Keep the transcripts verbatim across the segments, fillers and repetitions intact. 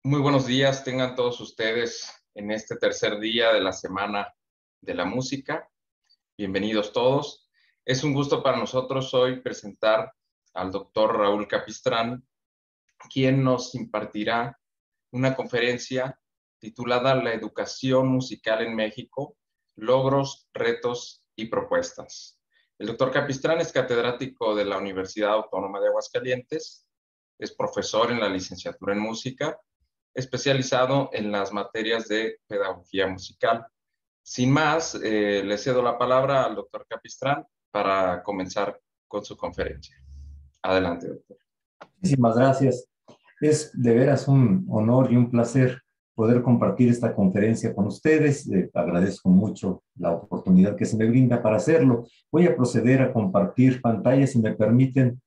Muy buenos días, tengan todos ustedes en este tercer día de la Semana de la Música. Bienvenidos todos. Es un gusto para nosotros hoy presentar al doctor Raúl Capistrán, quien nos impartirá una conferencia titulada La educación musical en México, logros, retos y propuestas. El doctor Capistrán es catedrático de la Universidad Autónoma de Aguascalientes, es profesor en la licenciatura en música, especializado en las materias de pedagogía musical. Sin más, eh, le cedo la palabra al doctor Capistrán para comenzar con su conferencia. Adelante, doctor. Muchísimas gracias. Es de veras un honor y un placer poder compartir esta conferencia con ustedes. Eh, agradezco mucho la oportunidad que se me brinda para hacerlo. Voy a proceder a compartir pantalla, si me permiten.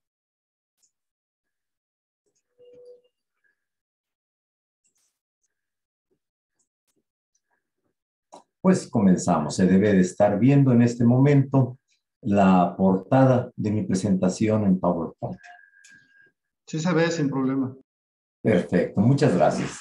Pues comenzamos. Se debe de estar viendo en este momento la portada de mi presentación en PowerPoint. Sí se ve sin problema. Perfecto, muchas gracias.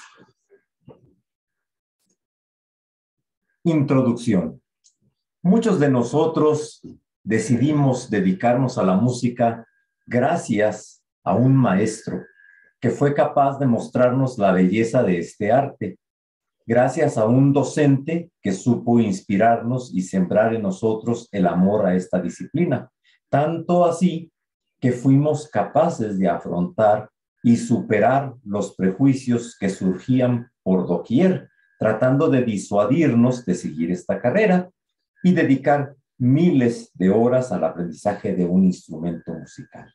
Introducción. Muchos de nosotros decidimos dedicarnos a la música gracias a un maestro que fue capaz de mostrarnos la belleza de este arte, gracias a un docente que supo inspirarnos y sembrar en nosotros el amor a esta disciplina, tanto así que fuimos capaces de afrontar y superar los prejuicios que surgían por doquier, tratando de disuadirnos de seguir esta carrera y dedicar miles de horas al aprendizaje de un instrumento musical.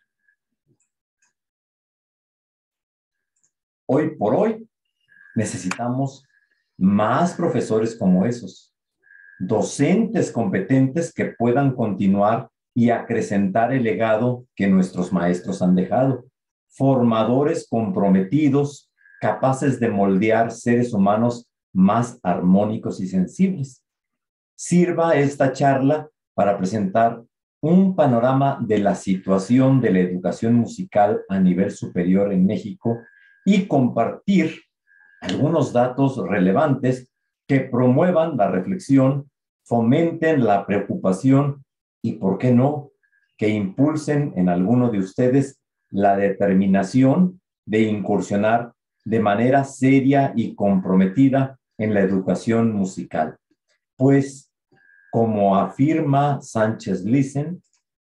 Hoy por hoy necesitamos más profesores como esos, docentes competentes que puedan continuar y acrecentar el legado que nuestros maestros han dejado, formadores comprometidos, capaces de moldear seres humanos más armónicos y sensibles. Sirva esta charla para presentar un panorama de la situación de la educación musical a nivel superior en México y compartir algunos datos relevantes que promuevan la reflexión, fomenten la preocupación y, ¿por qué no?, que impulsen en alguno de ustedes la determinación de incursionar de manera seria y comprometida en la educación musical. Pues, como afirma Sánchez Lisen,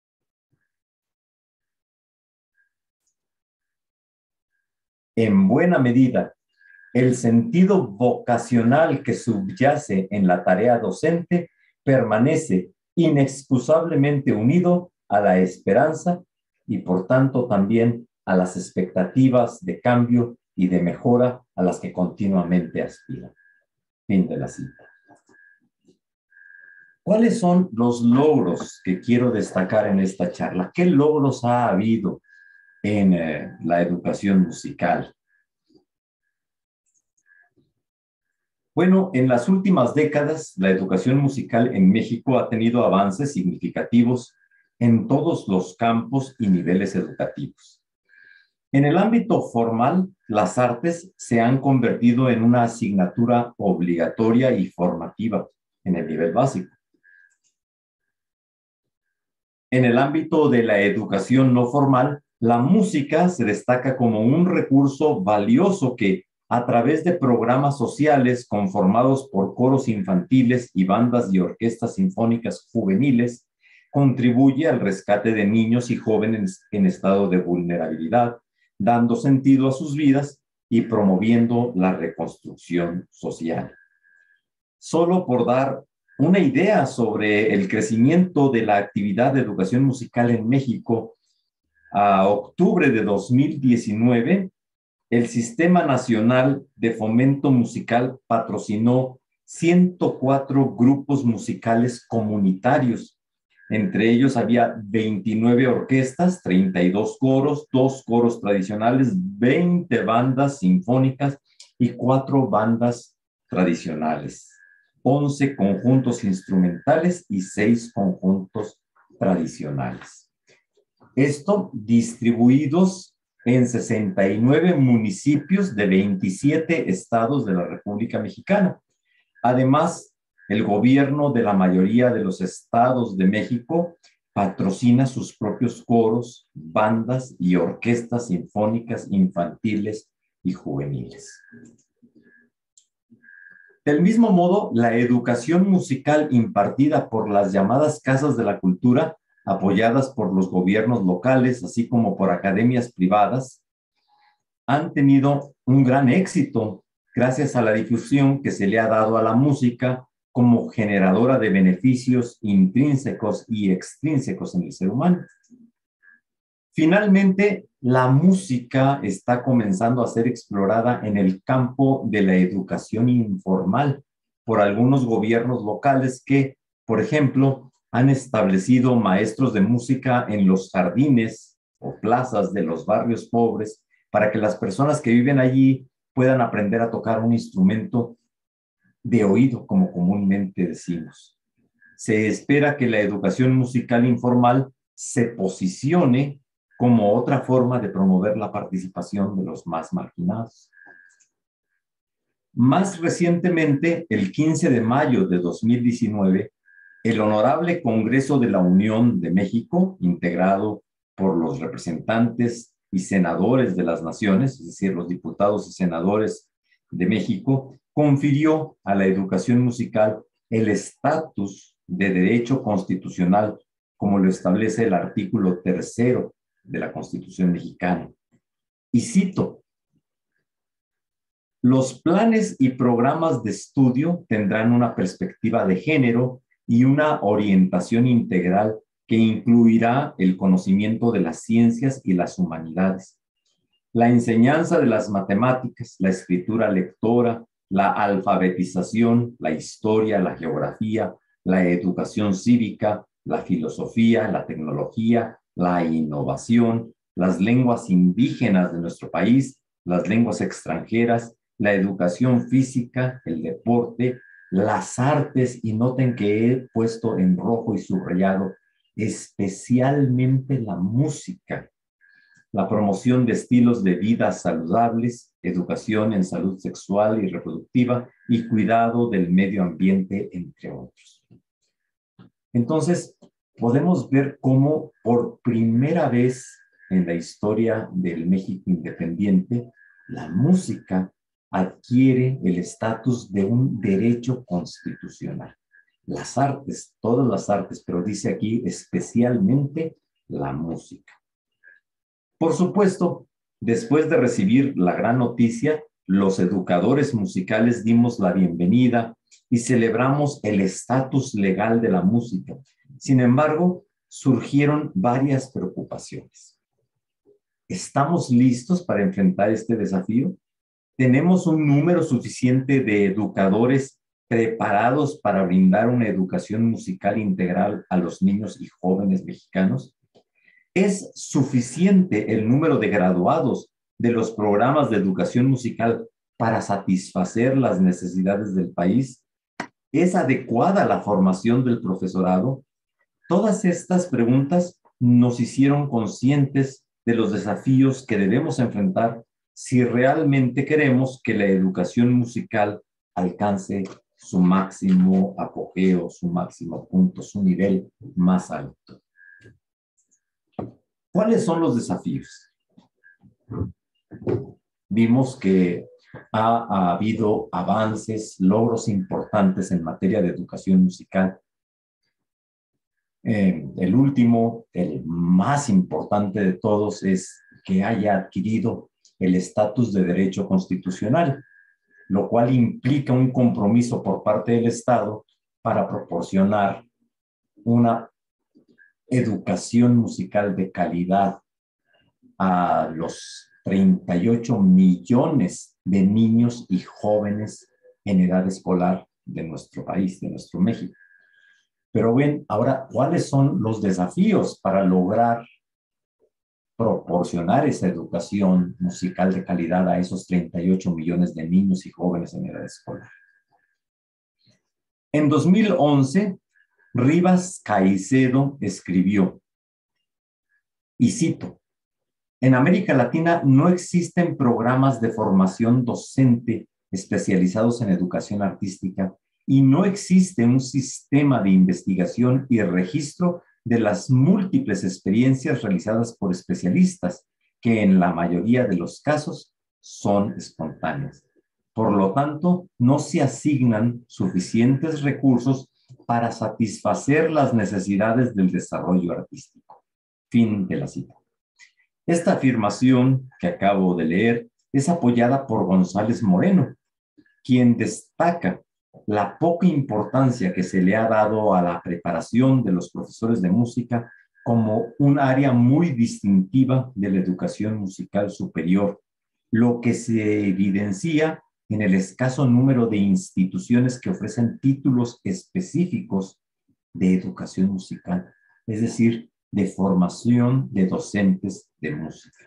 en buena medida, el sentido vocacional que subyace en la tarea docente permanece inexcusablemente unido a la esperanza y, por tanto, también a las expectativas de cambio y de mejora a las que continuamente aspira. Fin de la cita. ¿Cuáles son los logros que quiero destacar en esta charla? ¿Qué logros ha habido en eh, la educación musical? Bueno, en las últimas décadas, la educación musical en México ha tenido avances significativos en todos los campos y niveles educativos. En el ámbito formal, las artes se han convertido en una asignatura obligatoria y formativa en el nivel básico. En el ámbito de la educación no formal, la música se destaca como un recurso valioso que, a través de programas sociales conformados por coros infantiles y bandas y orquestas sinfónicas juveniles, contribuye al rescate de niños y jóvenes en estado de vulnerabilidad, dando sentido a sus vidas y promoviendo la reconstrucción social. Solo por dar una idea sobre el crecimiento de la actividad de educación musical en México, a octubre de dos mil diecinueve, el Sistema Nacional de Fomento Musical patrocinó ciento cuatro grupos musicales comunitarios. Entre ellos había veintinueve orquestas, treinta y dos coros, dos coros tradicionales, veinte bandas sinfónicas y cuatro bandas tradicionales, once conjuntos instrumentales y seis conjuntos tradicionales. Esto distribuidos en sesenta y nueve municipios de veintisiete estados de la República Mexicana. Además, el gobierno de la mayoría de los estados de México patrocina sus propios coros, bandas y orquestas sinfónicas infantiles y juveniles. Del mismo modo, la educación musical impartida por las llamadas casas de la cultura, apoyadas por los gobiernos locales, así como por academias privadas, han tenido un gran éxito gracias a la difusión que se le ha dado a la música como generadora de beneficios intrínsecos y extrínsecos en el ser humano. Finalmente, la música está comenzando a ser explorada en el campo de la educación informal por algunos gobiernos locales que, por ejemplo, han establecido maestros de música en los jardines o plazas de los barrios pobres para que las personas que viven allí puedan aprender a tocar un instrumento de oído, como comúnmente decimos. Se espera que la educación musical informal se posicione como otra forma de promover la participación de los más marginados. Más recientemente, el quince de mayo de dos mil diecinueve, el Honorable Congreso de la Unión de México, integrado por los representantes y senadores de las naciones, es decir, los diputados y senadores de México, confirió a la educación musical el estatus de derecho constitucional, como lo establece el artículo tercero de la Constitución mexicana. Y cito: los planes y programas de estudio tendrán una perspectiva de género y una orientación integral que incluirá el conocimiento de las ciencias y las humanidades, la enseñanza de las matemáticas, la escritura lectora, la alfabetización, la historia, la geografía, la educación cívica, la filosofía, la tecnología, la innovación, las lenguas indígenas de nuestro país, las lenguas extranjeras, la educación física, el deporte, las artes, y noten que he puesto en rojo y subrayado especialmente la música, la promoción de estilos de vida saludables, educación en salud sexual y reproductiva y cuidado del medio ambiente, entre otros. Entonces, podemos ver cómo por primera vez en la historia del México independiente, la música adquiere el estatus de un derecho constitucional. Las artes, todas las artes, pero dice aquí especialmente la música. Por supuesto, después de recibir la gran noticia, los educadores musicales dimos la bienvenida y celebramos el estatus legal de la música. Sin embargo, surgieron varias preocupaciones. ¿Estamos listos para enfrentar este desafío? ¿Tenemos un número suficiente de educadores preparados para brindar una educación musical integral a los niños y jóvenes mexicanos? ¿Es suficiente el número de graduados de los programas de educación musical para satisfacer las necesidades del país? ¿Es adecuada la formación del profesorado? Todas estas preguntas nos hicieron conscientes de los desafíos que debemos enfrentar si realmente queremos que la educación musical alcance su máximo apogeo, su máximo punto, su nivel más alto. ¿Cuáles son los desafíos? Vimos que ha, ha habido avances, logros importantes en materia de educación musical. Eh, el último, el más importante de todos, es que haya adquirido el estatus de derecho constitucional, lo cual implica un compromiso por parte del Estado para proporcionar una educación musical de calidad a los treinta y ocho millones de niños y jóvenes en edad escolar de nuestro país, de nuestro México. Pero ven, ahora, ¿cuáles son los desafíos para lograr proporcionar esa educación musical de calidad a esos treinta y ocho millones de niños y jóvenes en edad escolar? En dos mil once, Rivas Caicedo escribió, y cito: En América Latina no existen programas de formación docente especializados en educación artística y no existe un sistema de investigación y registro de las múltiples experiencias realizadas por especialistas, que en la mayoría de los casos son espontáneas. Por lo tanto, no se asignan suficientes recursos para satisfacer las necesidades del desarrollo artístico. Fin de la cita. Esta afirmación que acabo de leer es apoyada por González Moreno, quien destaca la poca importancia que se le ha dado a la preparación de los profesores de música como un área muy distintiva de la educación musical superior, lo que se evidencia en el escaso número de instituciones que ofrecen títulos específicos de educación musical, es decir, de formación de docentes de música.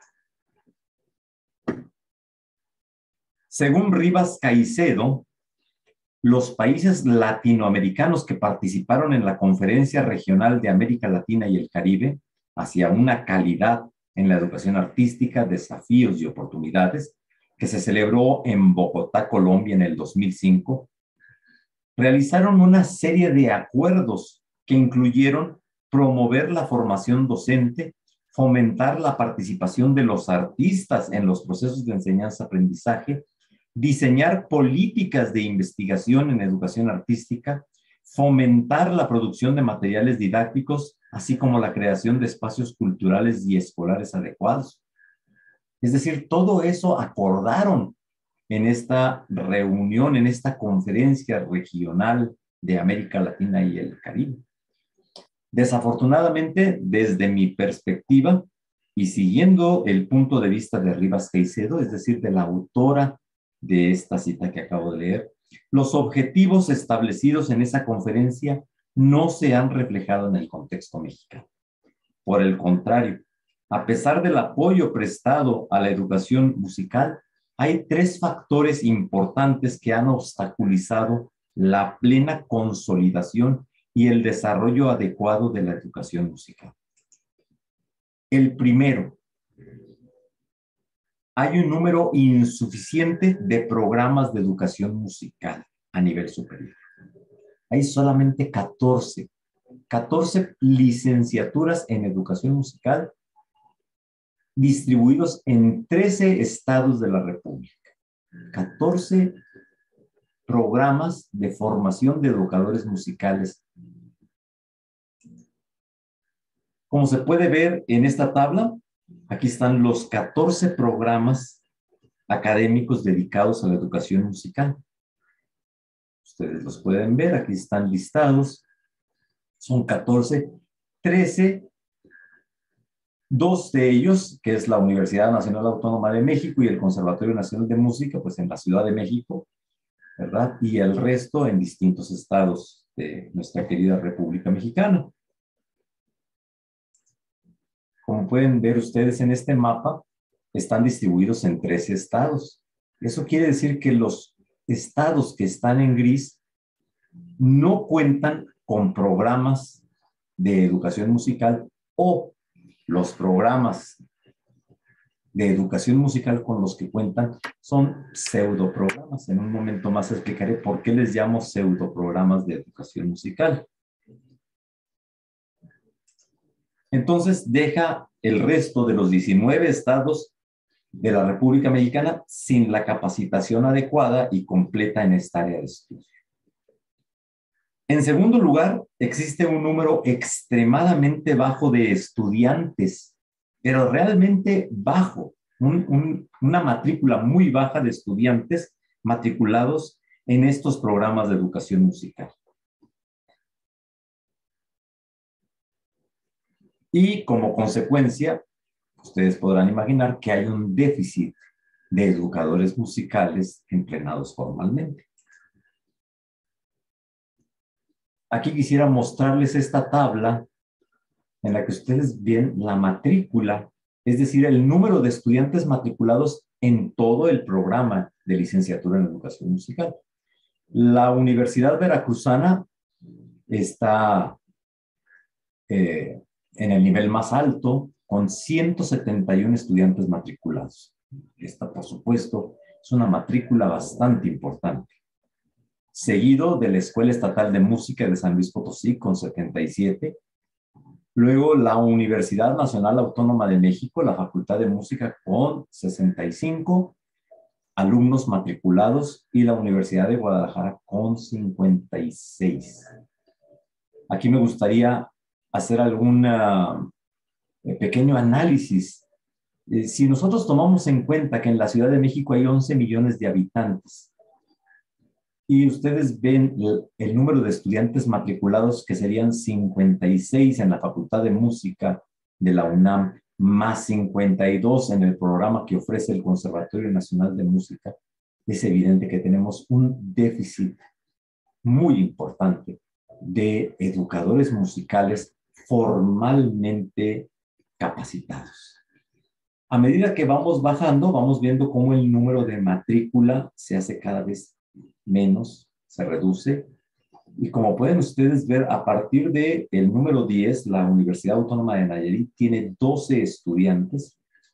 Según Rivas Caicedo, los países latinoamericanos que participaron en la Conferencia Regional de América Latina y el Caribe hacia una calidad en la educación artística, desafíos y oportunidades, que se celebró en Bogotá, Colombia, en el dos mil cinco, realizaron una serie de acuerdos que incluyeron promover la formación docente, fomentar la participación de los artistas en los procesos de enseñanza-aprendizaje, diseñar políticas de investigación en educación artística, fomentar la producción de materiales didácticos, así como la creación de espacios culturales y escolares adecuados. Es decir, todo eso acordaron en esta reunión, en esta conferencia regional de América Latina y el Caribe. Desafortunadamente, desde mi perspectiva y siguiendo el punto de vista de Rivas Caicedo, es decir, de la autora de esta cita que acabo de leer, los objetivos establecidos en esa conferencia no se han reflejado en el contexto mexicano. Por el contrario, a pesar del apoyo prestado a la educación musical, hay tres factores importantes que han obstaculizado la plena consolidación y el desarrollo adecuado de la educación musical. El primero, hay un número insuficiente de programas de educación musical a nivel superior. Hay solamente catorce, catorce licenciaturas en educación musical distribuidos en trece estados de la República. catorce programas de formación de educadores musicales. Como se puede ver en esta tabla, aquí están los catorce programas académicos dedicados a la educación musical. Ustedes los pueden ver, aquí están listados. Son catorce, trece, dos de ellos, que es la Universidad Nacional Autónoma de México y el Conservatorio Nacional de Música, pues en la Ciudad de México, ¿verdad? Y el resto en distintos estados de nuestra querida República Mexicana. Como pueden ver ustedes en este mapa, están distribuidos en trece estados. Eso quiere decir que los estados que están en gris no cuentan con programas de educación musical, o los programas de educación musical con los que cuentan son pseudoprogramas. En un momento más explicaré por qué les llamo pseudoprogramas de educación musical. Entonces deja el resto de los diecinueve estados de la República Mexicana sin la capacitación adecuada y completa en esta área de estudio. En segundo lugar, existe un número extremadamente bajo de estudiantes, pero realmente bajo, un, un, una matrícula muy baja de estudiantes matriculados en estos programas de educación musical. Y como consecuencia, ustedes podrán imaginar que hay un déficit de educadores musicales entrenados formalmente. Aquí quisiera mostrarles esta tabla en la que ustedes ven la matrícula, es decir, el número de estudiantes matriculados en todo el programa de licenciatura en educación musical. La Universidad Veracruzana está eh, en el nivel más alto, con ciento setenta y uno estudiantes matriculados. Esta, por supuesto, es una matrícula bastante importante. Seguido de la Escuela Estatal de Música de San Luis Potosí con setenta y siete. Luego la Universidad Nacional Autónoma de México, la Facultad de Música con sesenta y cinco alumnos matriculados y la Universidad de Guadalajara con cincuenta y seis. Aquí me gustaría hacer algún eh, pequeño análisis. Eh, si nosotros tomamos en cuenta que en la Ciudad de México hay once millones de habitantes y ustedes ven el, el número de estudiantes matriculados que serían cincuenta y seis en la Facultad de Música de la UNAM, más cincuenta y dos en el programa que ofrece el Conservatorio Nacional de Música, es evidente que tenemos un déficit muy importante de educadores musicales formalmente capacitados. A medida que vamos bajando, vamos viendo cómo el número de matrícula se hace cada vez menos, se reduce. Y como pueden ustedes ver, a partir del número diez, la Universidad Autónoma de Nayarit tiene doce estudiantes.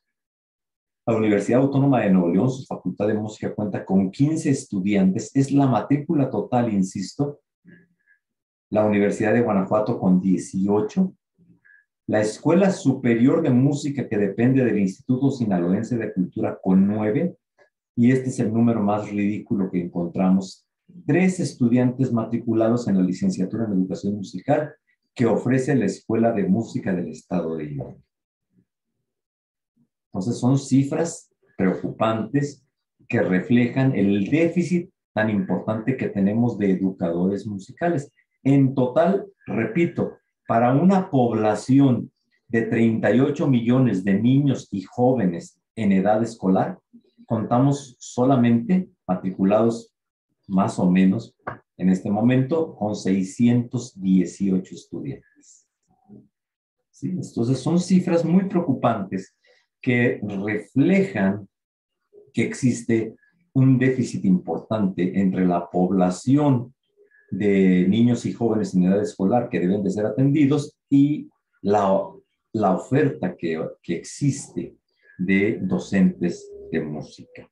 La Universidad Autónoma de Nuevo León, su Facultad de Música, cuenta con quince estudiantes. Es la matrícula total, insisto. La Universidad de Guanajuato con dieciocho. La Escuela Superior de Música, que depende del Instituto Sinaloense de Cultura, con nueve. Y este es el número más ridículo que encontramos. Tres estudiantes matriculados en la licenciatura en Educación Musical que ofrece la Escuela de Música del Estado de Hidalgo. Entonces son cifras preocupantes que reflejan el déficit tan importante que tenemos de educadores musicales. En total, repito, para una población de treinta y ocho millones de niños y jóvenes en edad escolar, contamos solamente matriculados más o menos en este momento con seiscientos dieciocho estudiantes. ¿Sí? Entonces son cifras muy preocupantes que reflejan que existe un déficit importante entre la población de niños y jóvenes en edad escolar que deben de ser atendidos y la, la oferta que, que existe de docentes de música.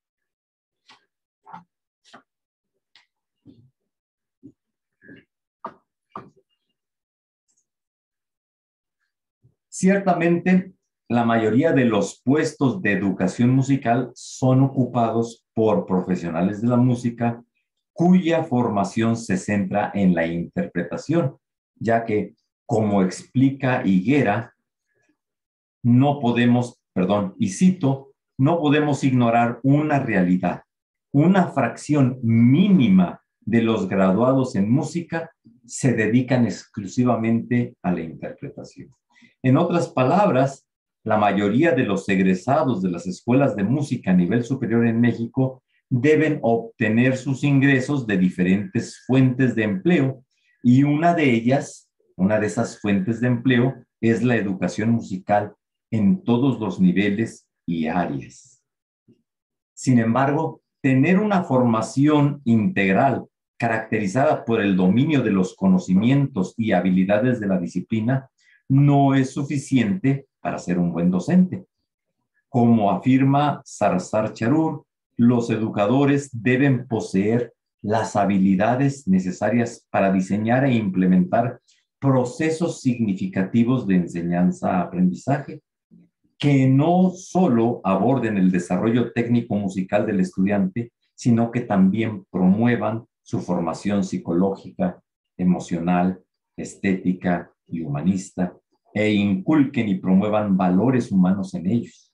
Ciertamente, la mayoría de los puestos de educación musical son ocupados por profesionales de la música cuya formación se centra en la interpretación, ya que, como explica Higuera, no podemos, perdón, y cito, no podemos ignorar una realidad. Una fracción mínima de los graduados en música se dedican exclusivamente a la interpretación. En otras palabras, la mayoría de los egresados de las escuelas de música a nivel superior en México deben obtener sus ingresos de diferentes fuentes de empleo y una de ellas, una de esas fuentes de empleo, es la educación musical en todos los niveles y áreas. Sin embargo, tener una formación integral caracterizada por el dominio de los conocimientos y habilidades de la disciplina no es suficiente para ser un buen docente. Como afirma Sarsar Charur, los educadores deben poseer las habilidades necesarias para diseñar e implementar procesos significativos de enseñanza-aprendizaje que no solo aborden el desarrollo técnico musical del estudiante, sino que también promuevan su formación psicológica, emocional, estética y humanista, e inculquen y promuevan valores humanos en ellos.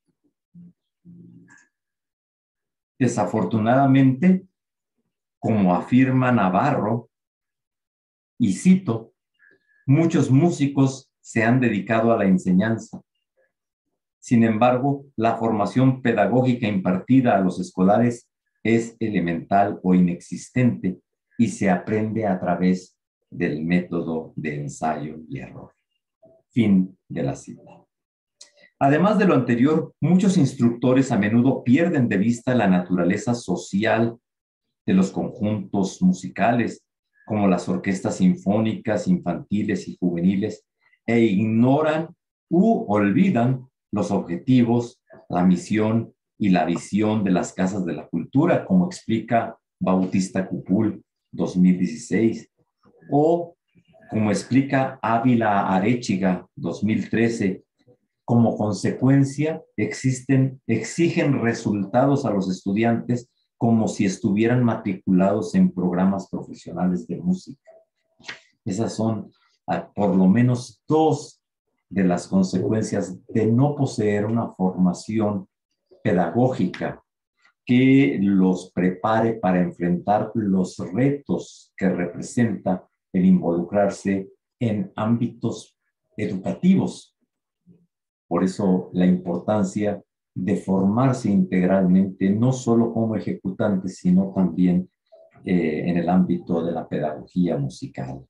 Desafortunadamente, como afirma Navarro, y cito, muchos músicos se han dedicado a la enseñanza. Sin embargo, la formación pedagógica impartida a los escolares es elemental o inexistente y se aprende a través del método de ensayo y error. Fin de la cita. Además de lo anterior, muchos instructores a menudo pierden de vista la naturaleza social de los conjuntos musicales, como las orquestas sinfónicas, infantiles y juveniles, e ignoran u olvidan los objetivos, la misión y la visión de las casas de la cultura, como explica Bautista Cupul dos mil dieciséis, o como explica Ávila Arechiga dos mil trece, como consecuencia existen, exigen resultados a los estudiantes como si estuvieran matriculados en programas profesionales de música. Esas son por lo menos dos de las consecuencias de no poseer una formación pedagógica que los prepare para enfrentar los retos que representa el involucrarse en ámbitos educativos. Por eso la importancia de formarse integralmente, no solo como ejecutante, sino también eh, en el ámbito de la pedagogía musical.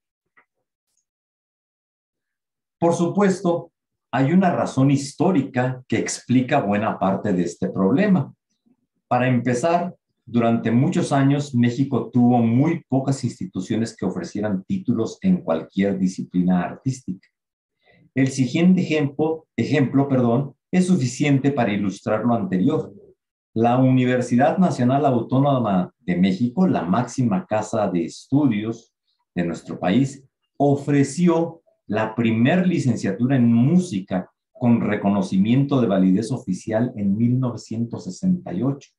Por supuesto, hay una razón histórica que explica buena parte de este problema. Para empezar, durante muchos años México tuvo muy pocas instituciones que ofrecieran títulos en cualquier disciplina artística. El siguiente ejemplo, ejemplo perdón, es suficiente para ilustrar lo anterior. La Universidad Nacional Autónoma de México, la máxima casa de estudios de nuestro país, ofreció la primer licenciatura en música con reconocimiento de validez oficial en mil novecientos sesenta y ocho.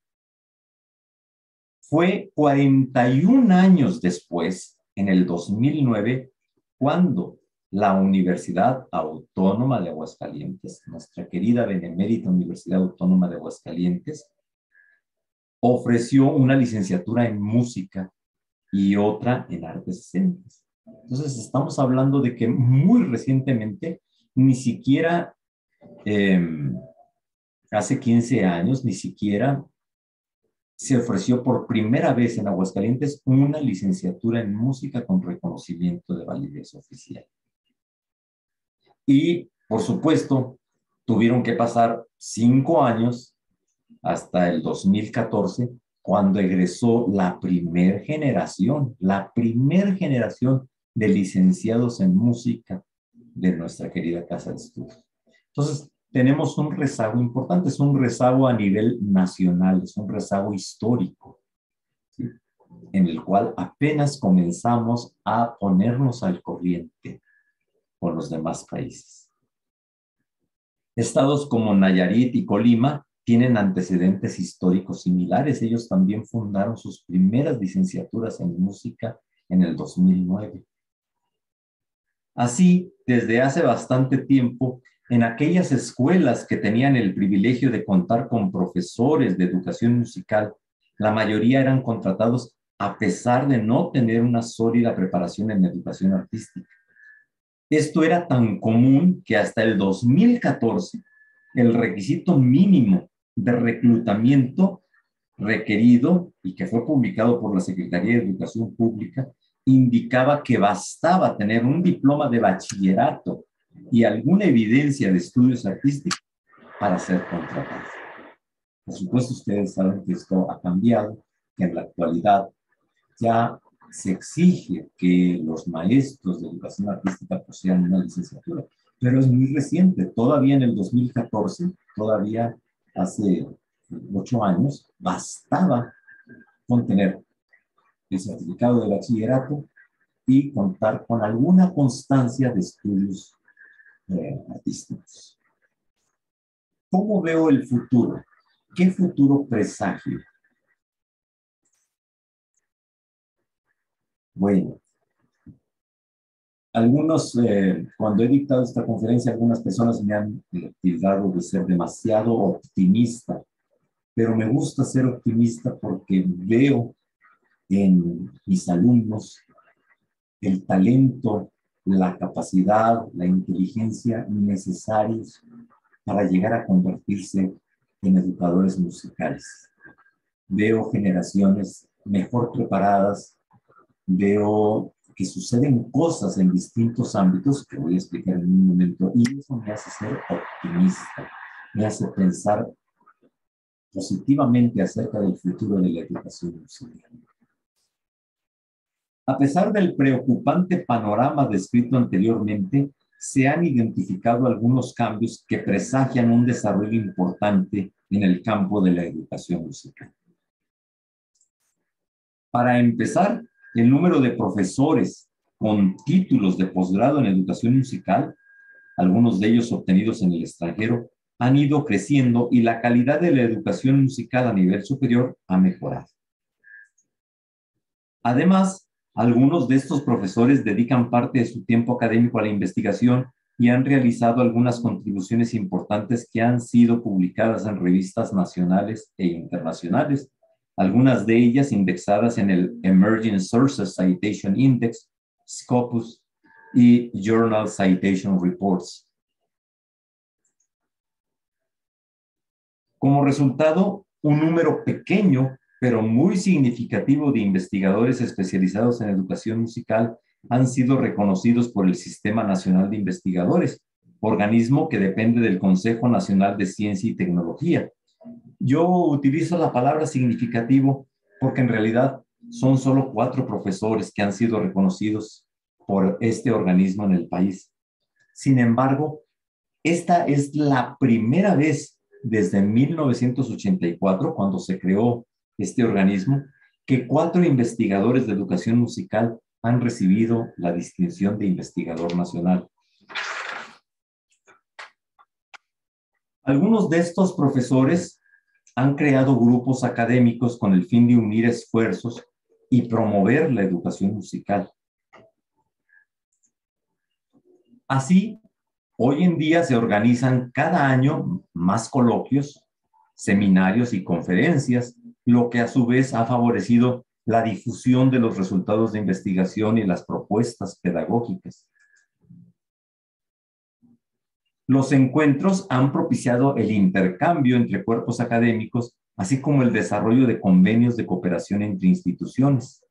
Fue cuarenta y un años después, en el dos mil nueve, cuando la Universidad Autónoma de Aguascalientes, nuestra querida benemérita Universidad Autónoma de Aguascalientes, ofreció una licenciatura en música y otra en artes escénicas. Entonces, estamos hablando de que muy recientemente, ni siquiera eh, hace quince años, ni siquiera se ofreció por primera vez en Aguascalientes una licenciatura en música con reconocimiento de validez oficial. Y, por supuesto, tuvieron que pasar cinco años hasta el dos mil catorce, cuando egresó la primer generación, la primer generación de licenciados en música de nuestra querida casa de estudios. Entonces, tenemos un rezago importante, es un rezago a nivel nacional, es un rezago histórico, ¿sí?, en el cual apenas comenzamos a ponernos al corriente con los demás países. Estados como Nayarit y Colima tienen antecedentes históricos similares. Ellos también fundaron sus primeras licenciaturas en música en el dos mil nueve. Así, desde hace bastante tiempo, en aquellas escuelas que tenían el privilegio de contar con profesores de educación musical, la mayoría eran contratados a pesar de no tener una sólida preparación en educación artística. Esto era tan común que hasta el dos mil catorce, el requisito mínimo de reclutamiento requerido y que fue publicado por la Secretaría de Educación Pública indicaba que bastaba tener un diploma de bachillerato y alguna evidencia de estudios artísticos para ser contratado. Por supuesto, ustedes saben que esto ha cambiado, que en la actualidad ya se exige que los maestros de educación artística posean una licenciatura, pero es muy reciente. Todavía en el dos mil catorce, todavía hace ocho años, bastaba con tener el certificado de bachillerato y contar con alguna constancia de estudios eh, artísticos. ¿Cómo veo el futuro? ¿Qué futuro presagio? Bueno, algunos, eh, cuando he dictado esta conferencia, algunas personas me han tildado de ser demasiado optimista, pero me gusta ser optimista porque veo en mis alumnos el talento, la capacidad, la inteligencia necesarios para llegar a convertirse en educadores musicales. Veo generaciones mejor preparadas, veo que suceden cosas en distintos ámbitos que voy a explicar en un momento, y eso me hace ser optimista, me hace pensar positivamente acerca del futuro de la educación musical. A pesar del preocupante panorama descrito anteriormente, se han identificado algunos cambios que presagian un desarrollo importante en el campo de la educación musical. Para empezar, el número de profesores con títulos de posgrado en educación musical, algunos de ellos obtenidos en el extranjero, han ido creciendo y la calidad de la educación musical a nivel superior ha mejorado. Además, algunos de estos profesores dedican parte de su tiempo académico a la investigación y han realizado algunas contribuciones importantes que han sido publicadas en revistas nacionales e internacionales, algunas de ellas indexadas en el Emerging Sources Citation Index, Scopus y Journal Citation Reports. Como resultado, un número pequeño pero muy significativo de investigadores especializados en educación musical han sido reconocidos por el Sistema Nacional de Investigadores, organismo que depende del Consejo Nacional de Ciencia y Tecnología. Yo utilizo la palabra significativo porque en realidad son solo cuatro profesores que han sido reconocidos por este organismo en el país. Sin embargo, esta es la primera vez desde mil novecientos ochenta y cuatro, cuando se creó este organismo, que cuatro investigadores de educación musical han recibido la distinción de investigador nacional. Algunos de estos profesores han creado grupos académicos con el fin de unir esfuerzos y promover la educación musical. Así, hoy en día se organizan cada año más coloquios, seminarios y conferencias, lo que a su vez ha favorecido la difusión de los resultados de investigación y las propuestas pedagógicas. Los encuentros han propiciado el intercambio entre cuerpos académicos, así como el desarrollo de convenios de cooperación entre instituciones.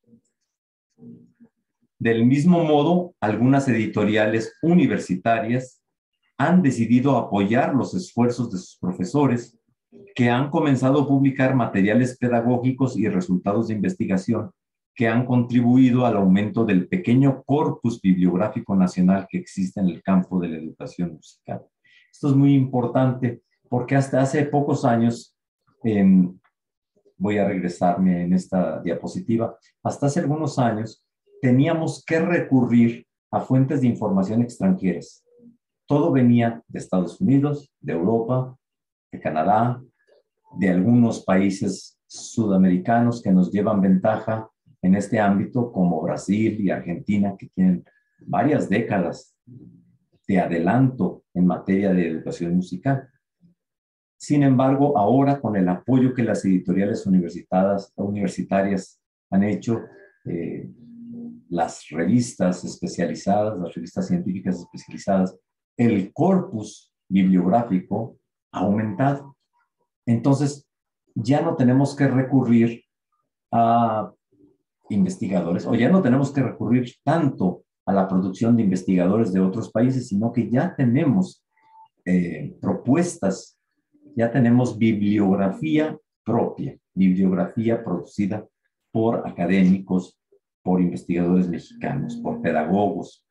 Del mismo modo, algunas editoriales universitarias han decidido apoyar los esfuerzos de sus profesores, que han comenzado a publicar materiales pedagógicos y resultados de investigación que han contribuido al aumento del pequeño corpus bibliográfico nacional que existe en el campo de la educación musical. Esto es muy importante porque hasta hace pocos años, eh, voy a regresarme en esta diapositiva, hasta hace algunos años teníamos que recurrir a fuentes de información extranjeras. Todo venía de Estados Unidos, de Europa, de Canadá, de algunos países sudamericanos que nos llevan ventaja en este ámbito, como Brasil y Argentina, que tienen varias décadas de adelanto en materia de educación musical. Sin embargo, ahora con el apoyo que las editoriales universitarias han hecho, eh, las revistas especializadas, las revistas científicas especializadas, el corpus bibliográfico ha aumentado. Entonces, ya no tenemos que recurrir a investigadores, o ya no tenemos que recurrir tanto a la producción de investigadores de otros países, sino que ya tenemos eh, propuestas, ya tenemos bibliografía propia, bibliografía producida por académicos, por investigadores mexicanos, por pedagogos.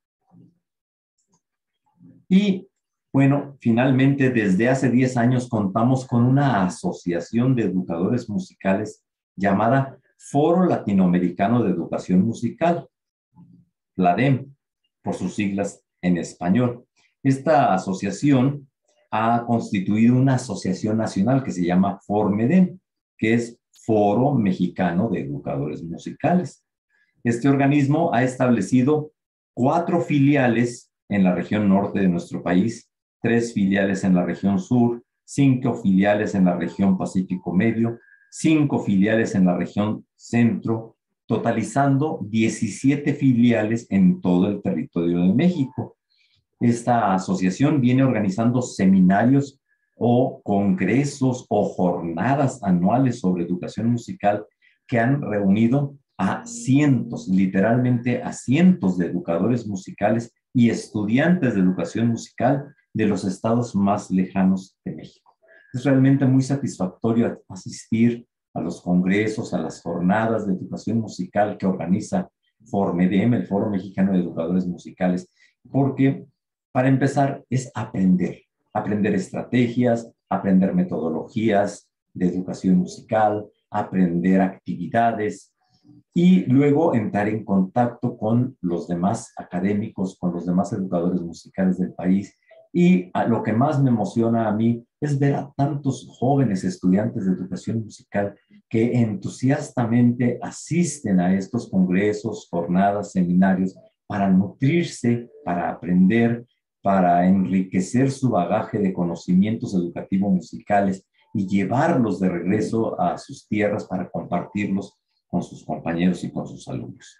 Y bueno, finalmente, desde hace diez años contamos con una asociación de educadores musicales llamada Foro Latinoamericano de Educación Musical, FLADEM, por sus siglas en español. Esta asociación ha constituido una asociación nacional que se llama FORMEDEM, que es Foro Mexicano de Educadores Musicales. Este organismo ha establecido cuatro filiales en la región norte de nuestro país, tres filiales en la región sur, cinco filiales en la región Pacífico Medio, cinco filiales en la región centro, totalizando diecisiete filiales en todo el territorio de México. Esta asociación viene organizando seminarios o congresos o jornadas anuales sobre educación musical que han reunido a cientos, literalmente a cientos de educadores musicales y estudiantes de educación musical de los estados más lejanos de México. Es realmente muy satisfactorio asistir a los congresos, a las jornadas de educación musical que organiza FORMEDEM, el Foro Mexicano de Educadores Musicales, porque Para empezar, es aprender, aprender estrategias, aprender metodologías de educación musical, aprender actividades y luego entrar en contacto con los demás académicos, con los demás educadores musicales del país. Y a lo que más me emociona a mí es ver a tantos jóvenes estudiantes de educación musical que entusiastamente asisten a estos congresos, jornadas, seminarios, para nutrirse, para aprender, para enriquecer su bagaje de conocimientos educativos musicales y llevarlos de regreso a sus tierras para compartirlos con sus compañeros y con sus alumnos.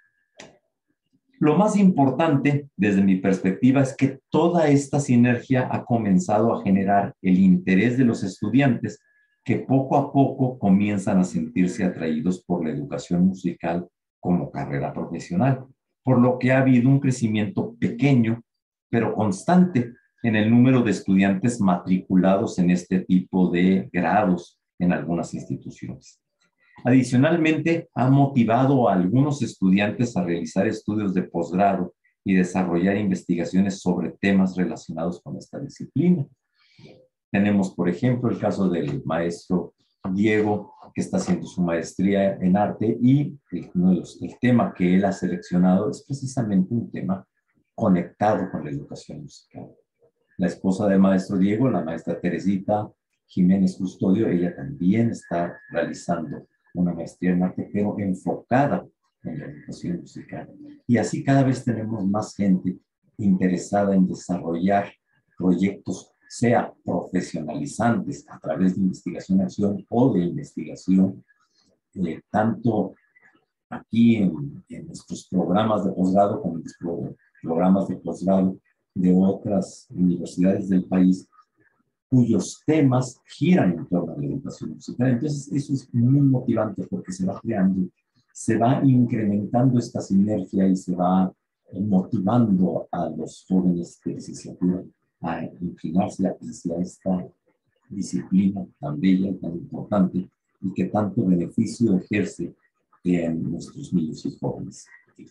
Lo más importante, desde mi perspectiva, es que toda esta sinergia ha comenzado a generar el interés de los estudiantes que poco a poco comienzan a sentirse atraídos por la educación musical como carrera profesional, por lo que ha habido un crecimiento pequeño, pero constante en el número de estudiantes matriculados en este tipo de grados en algunas instituciones. Adicionalmente, ha motivado a algunos estudiantes a realizar estudios de posgrado y desarrollar investigaciones sobre temas relacionados con esta disciplina. Tenemos, por ejemplo, el caso del maestro Diego, que está haciendo su maestría en arte y el, el tema que él ha seleccionado es precisamente un tema conectado con la educación musical. La esposa del maestro Diego, la maestra Teresita Jiménez Custodio, ella también está realizando una maestría en arte, pero enfocada en la educación musical. Y así cada vez tenemos más gente interesada en desarrollar proyectos, sea profesionalizantes a través de investigación-acción o de investigación, eh, tanto aquí en, en nuestros programas de posgrado como en los programas de posgrado de otras universidades del país, cuyos temas giran en torno a la educación musical. Entonces, eso es muy motivante porque se va creando, se va incrementando esta sinergia y se va motivando a los jóvenes de licenciatura a inclinarse hacia esta disciplina tan bella y tan importante y que tanto beneficio ejerce en nuestros niños y jóvenes.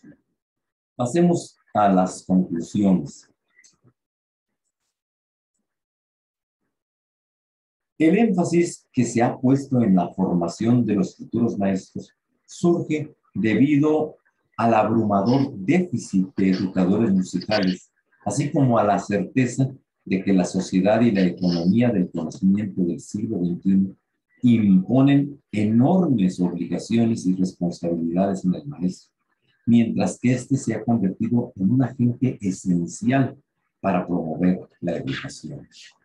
Pasemos a las conclusiones. El énfasis que se ha puesto en la formación de los futuros maestros surge debido al abrumador déficit de educadores musicales, así como a la certeza de que la sociedad y la economía del conocimiento del siglo veintiuno imponen enormes obligaciones y responsabilidades en el maestro, mientras que éste se ha convertido en un agente esencial para promover la educación.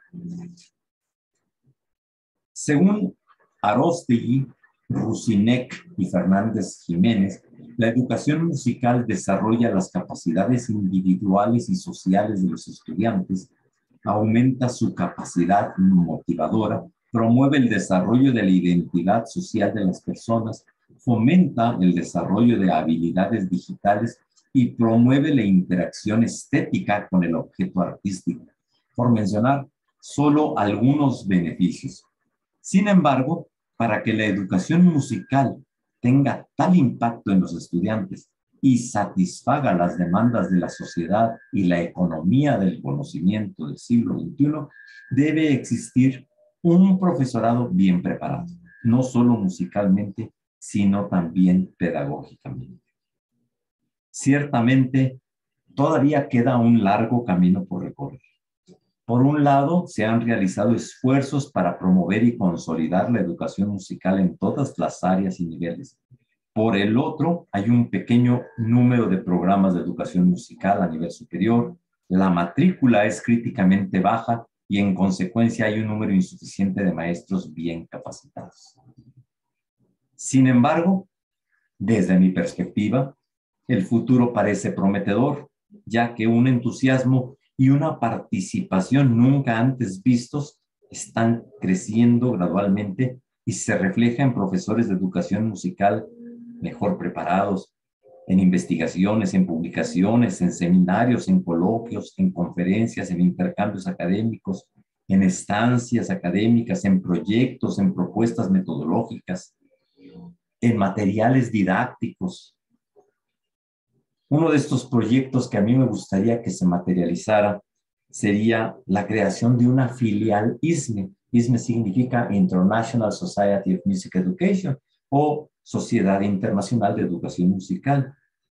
Según Aróstegui, Rusinek y Fernández Jiménez, la educación musical desarrolla las capacidades individuales y sociales de los estudiantes, aumenta su capacidad motivadora, promueve el desarrollo de la identidad social de las personas, fomenta el desarrollo de habilidades digitales y promueve la interacción estética con el objeto artístico, por mencionar solo algunos beneficios. Sin embargo, para que la educación musical tenga tal impacto en los estudiantes y satisfaga las demandas de la sociedad y la economía del conocimiento del siglo veintiuno, debe existir un profesorado bien preparado, no solo musicalmente, sino también pedagógicamente. Ciertamente, todavía queda un largo camino por recorrer. Por un lado, se han realizado esfuerzos para promover y consolidar la educación musical en todas las áreas y niveles. Por el otro, hay un pequeño número de programas de educación musical a nivel superior. La matrícula es críticamente baja y en consecuencia hay un número insuficiente de maestros bien capacitados. Sin embargo, desde mi perspectiva, el futuro parece prometedor, ya que un entusiasmo y una participación nunca antes vistos están creciendo gradualmente y se refleja en profesores de educación musical mejor preparados, en investigaciones, en publicaciones, en seminarios, en coloquios, en conferencias, en intercambios académicos, en estancias académicas, en proyectos, en propuestas metodológicas, en materiales didácticos. Uno de estos proyectos que a mí me gustaría que se materializara sería la creación de una filial I S M E. I S M E significa International Society of Music Education o Sociedad Internacional de Educación Musical.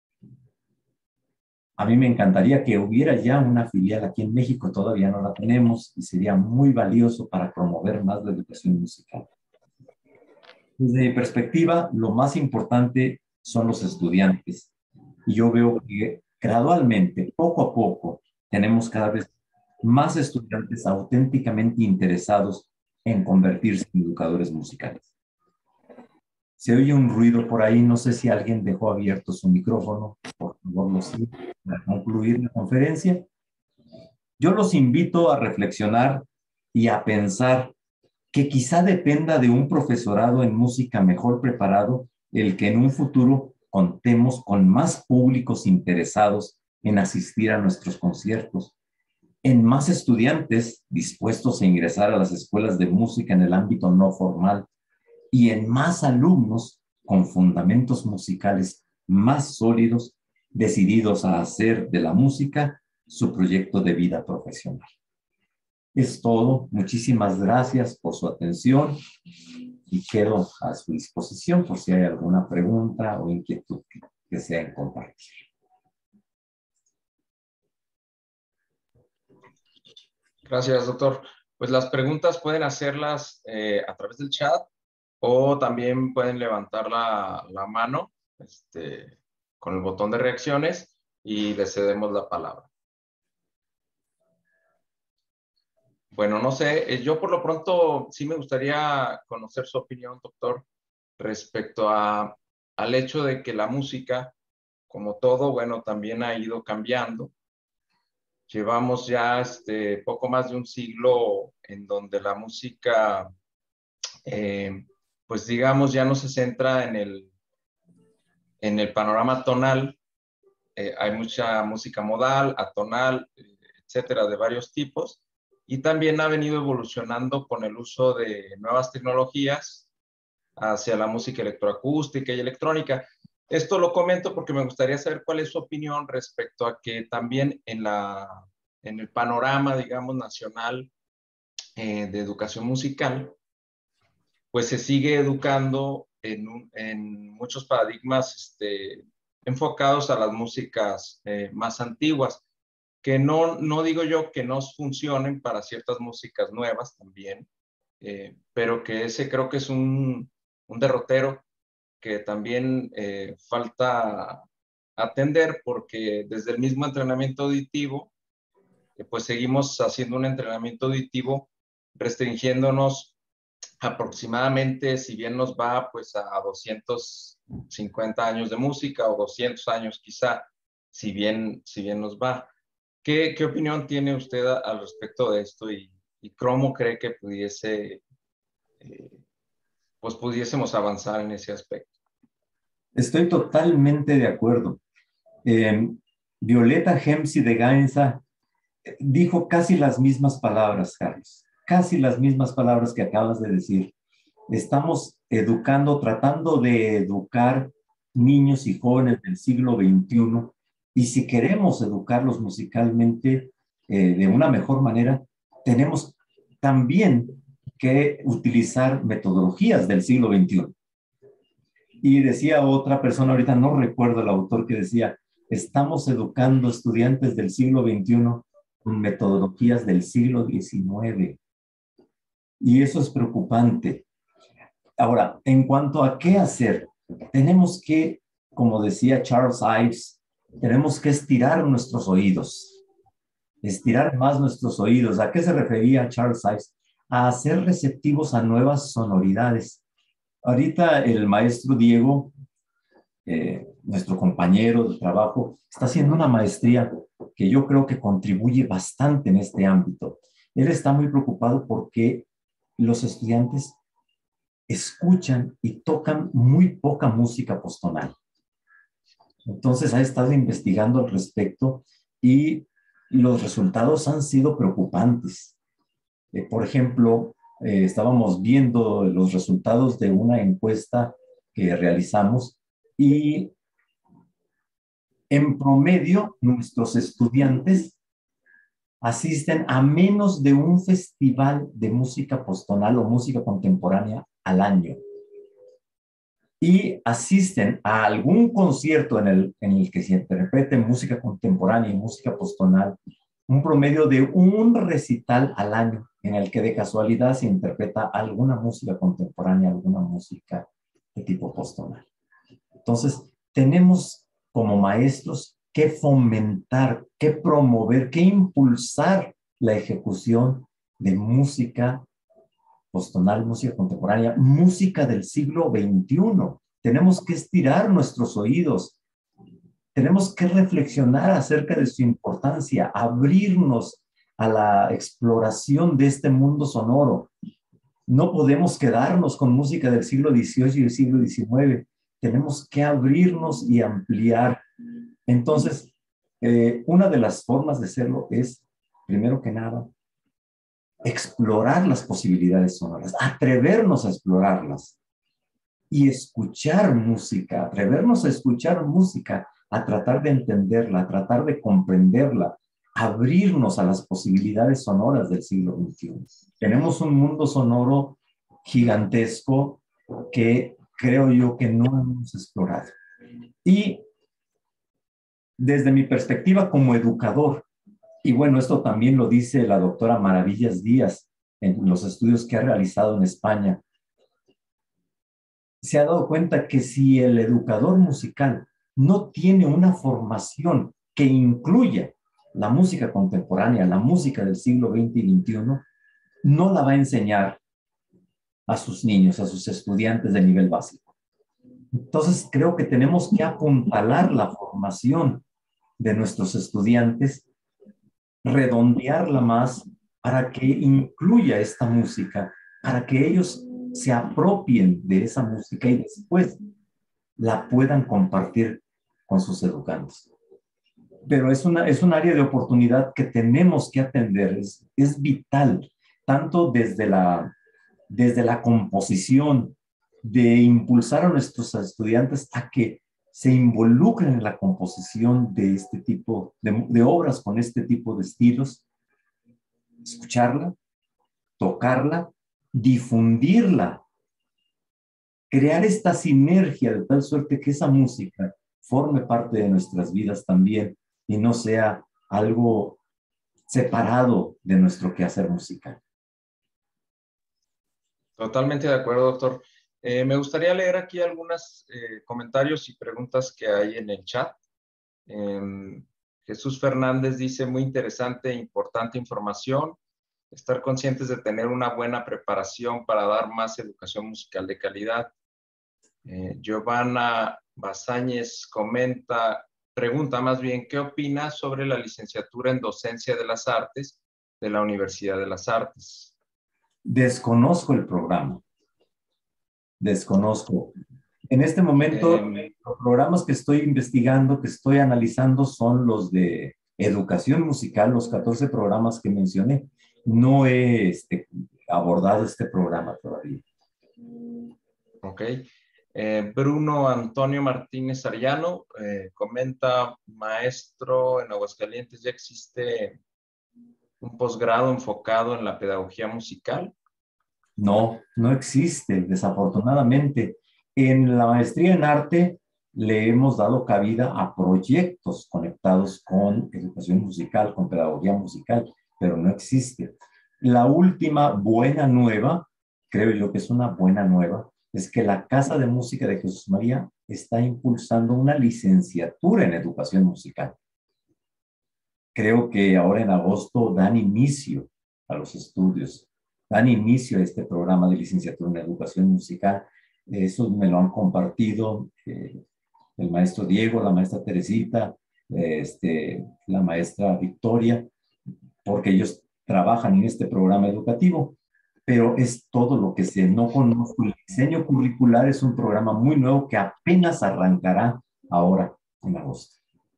A mí me encantaría que hubiera ya una filial aquí en México, todavía no la tenemos y sería muy valioso para promover más la educación musical. Desde mi perspectiva, lo más importante son los estudiantes. Y yo veo que gradualmente, poco a poco, tenemos cada vez más estudiantes auténticamente interesados en convertirse en educadores musicales. Se oye un ruido por ahí, no sé si alguien dejó abierto su micrófono, por favor lo sigo para concluir la conferencia. Yo los invito a reflexionar y a pensar que quizá dependa de un profesorado en música mejor preparado el que en un futuro contemos con más públicos interesados en asistir a nuestros conciertos, en más estudiantes dispuestos a ingresar a las escuelas de música en el ámbito no formal y en más alumnos con fundamentos musicales más sólidos, decididos a hacer de la música su proyecto de vida profesional. Es todo. Muchísimas gracias por su atención y quedo a su disposición por si hay alguna pregunta o inquietud que deseen compartir. Gracias, doctor. Pues las preguntas pueden hacerlas eh, a través del chat o también pueden levantar la, la mano este, con el botón de reacciones y le cedemos la palabra. Bueno, no sé, yo por lo pronto sí me gustaría conocer su opinión, doctor, respecto a, al hecho de que la música, como todo, bueno, también ha ido cambiando. Llevamos ya este, poco más de un siglo en donde la música, eh, pues digamos, ya no se centra en el, en el panorama tonal. Eh, hay mucha música modal, atonal, eh, etcétera, de varios tipos. Y también ha venido evolucionando con el uso de nuevas tecnologías hacia la música electroacústica y electrónica. Esto lo comento porque me gustaría saber cuál es su opinión respecto a que también en, la, en el panorama, digamos, nacional eh, de educación musical, pues se sigue educando en, un, en muchos paradigmas este, enfocados a las músicas eh, más antiguas, que no, no digo yo que no funcionen para ciertas músicas nuevas también, eh, pero que ese creo que es un, un derrotero que también eh, falta atender porque desde el mismo entrenamiento auditivo, eh, pues seguimos haciendo un entrenamiento auditivo restringiéndonos aproximadamente, si bien nos va pues a doscientos cincuenta años de música o doscientos años quizá, si bien, si bien nos va. ¿Qué, qué opinión tiene usted a, al respecto de esto y, y cómo cree que pudiese, eh, pues pudiésemos avanzar en ese aspecto? Estoy totalmente de acuerdo. Eh, Violeta Hemsi de Gainza dijo casi las mismas palabras, Carlos, casi las mismas palabras que acabas de decir. Estamos educando, tratando de educar niños y jóvenes del siglo veintiuno, y si queremos educarlos musicalmente eh, de una mejor manera, tenemos también que utilizar metodologías del siglo veintiuno. Y decía otra persona, ahorita no recuerdo el autor, que decía, estamos educando estudiantes del siglo veintiuno con metodologías del siglo diecinueve. Y eso es preocupante. Ahora, en cuanto a qué hacer, tenemos que, como decía Charles Ives, tenemos que estirar nuestros oídos, estirar más nuestros oídos. ¿A qué se refería Charles Ives? A ser receptivos a nuevas sonoridades. Ahorita el maestro Diego, eh, nuestro compañero de trabajo, está haciendo una maestría que yo creo que contribuye bastante en este ámbito. Él está muy preocupado porque los estudiantes escuchan y tocan muy poca música postonal. Entonces ha estado investigando al respecto y los resultados han sido preocupantes. Eh, por ejemplo, eh, estábamos viendo los resultados de una encuesta que realizamos y en promedio nuestros estudiantes asisten a menos de un festival de música postonal o música contemporánea al año. Y asisten a algún concierto en el, en el que se interprete música contemporánea y música postonal, un promedio de un recital al año, en el que de casualidad se interpreta alguna música contemporánea, alguna música de tipo postonal. Entonces, tenemos como maestros que fomentar, que promover, que impulsar la ejecución de música postonal, música contemporánea, música del siglo veintiuno. Tenemos que estirar nuestros oídos, tenemos que reflexionar acerca de su importancia, abrirnos a la exploración de este mundo sonoro. No podemos quedarnos con música del siglo dieciocho y del siglo diecinueve. Tenemos que abrirnos y ampliar. Entonces, eh, una de las formas de hacerlo es, primero que nada, explorar las posibilidades sonoras, atrevernos a explorarlas y escuchar música, atrevernos a escuchar música, a tratar de entenderla, a tratar de comprenderla, abrirnos a las posibilidades sonoras del siglo veintiuno. Tenemos un mundo sonoro gigantesco que creo yo que no hemos explorado. Y desde mi perspectiva como educador, y bueno, esto también lo dice la doctora Maravillas Díaz en los estudios que ha realizado en España, se ha dado cuenta que si el educador musical no tiene una formación que incluya la música contemporánea, la música del siglo veinte y veintiuno, no la va a enseñar a sus niños, a sus estudiantes de nivel básico. Entonces, creo que tenemos que apuntalar la formación de nuestros estudiantes, redondearla más para que incluya esta música, para que ellos se apropien de esa música y después la puedan compartir con sus educandos. Pero es, una, es un área de oportunidad que tenemos que atender, es, es vital, tanto desde la, desde la composición, de impulsar a nuestros estudiantes a que se involucren en la composición de este tipo de, de obras con este tipo de estilos, escucharla, tocarla, difundirla, crear esta sinergia de tal suerte que esa música forme parte de nuestras vidas también y no sea algo separado de nuestro quehacer musical. Totalmente de acuerdo, doctor. Eh, me gustaría leer aquí algunos eh, comentarios y preguntas que hay en el chat. Eh, Jesús Fernández dice, muy interesante e importante información. Estar conscientes de tener una buena preparación para dar más educación musical de calidad. Eh, Giovanna Bazáñez comenta, pregunta más bien, ¿qué opina sobre la licenciatura en docencia de las artes de la Universidad de las Artes? Desconozco el programa. Desconozco. En este momento, Eh, los programas que estoy investigando, que estoy analizando, son los de educación musical, los catorce programas que mencioné. No he este, abordado este programa todavía. Ok. Eh, Bruno Antonio Martínez Ariano eh, comenta, maestro, en Aguascalientes ya existe un posgrado enfocado en la pedagogía musical. No, no existe, desafortunadamente. En la maestría en arte le hemos dado cabida a proyectos conectados con educación musical, con pedagogía musical, pero no existe. La última buena nueva, creo yo que es una buena nueva, es que la Casa de Música de Jesús María está impulsando una licenciatura en educación musical. Creo que ahora en agosto dan inicio a los estudios, dan inicio a este programa de licenciatura en educación musical. Eso me lo han compartido eh, el maestro Diego, la maestra Teresita, este, la maestra Victoria, porque ellos trabajan en este programa educativo, pero es todo lo que sé. No conozco. El diseño curricular es un programa muy nuevo que apenas arrancará ahora en agosto.